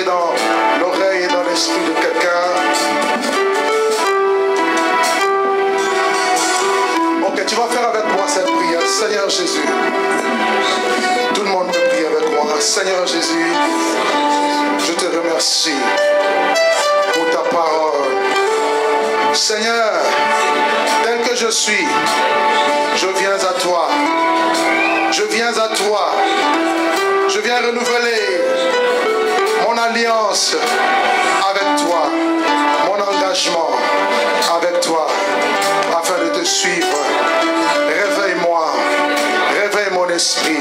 dans l'oreille et dans l'esprit de quelqu'un. Ok, tu vas faire avec moi cette prière. Seigneur Jésus. Tout le monde peut prier avec moi. Seigneur Jésus, je te remercie pour ta parole. Seigneur, tel que je suis, je viens à toi. Je viens à toi. Je viens renouveler mon alliance avec toi, mon engagement avec toi, afin de te suivre. Réveille-moi, réveille mon esprit,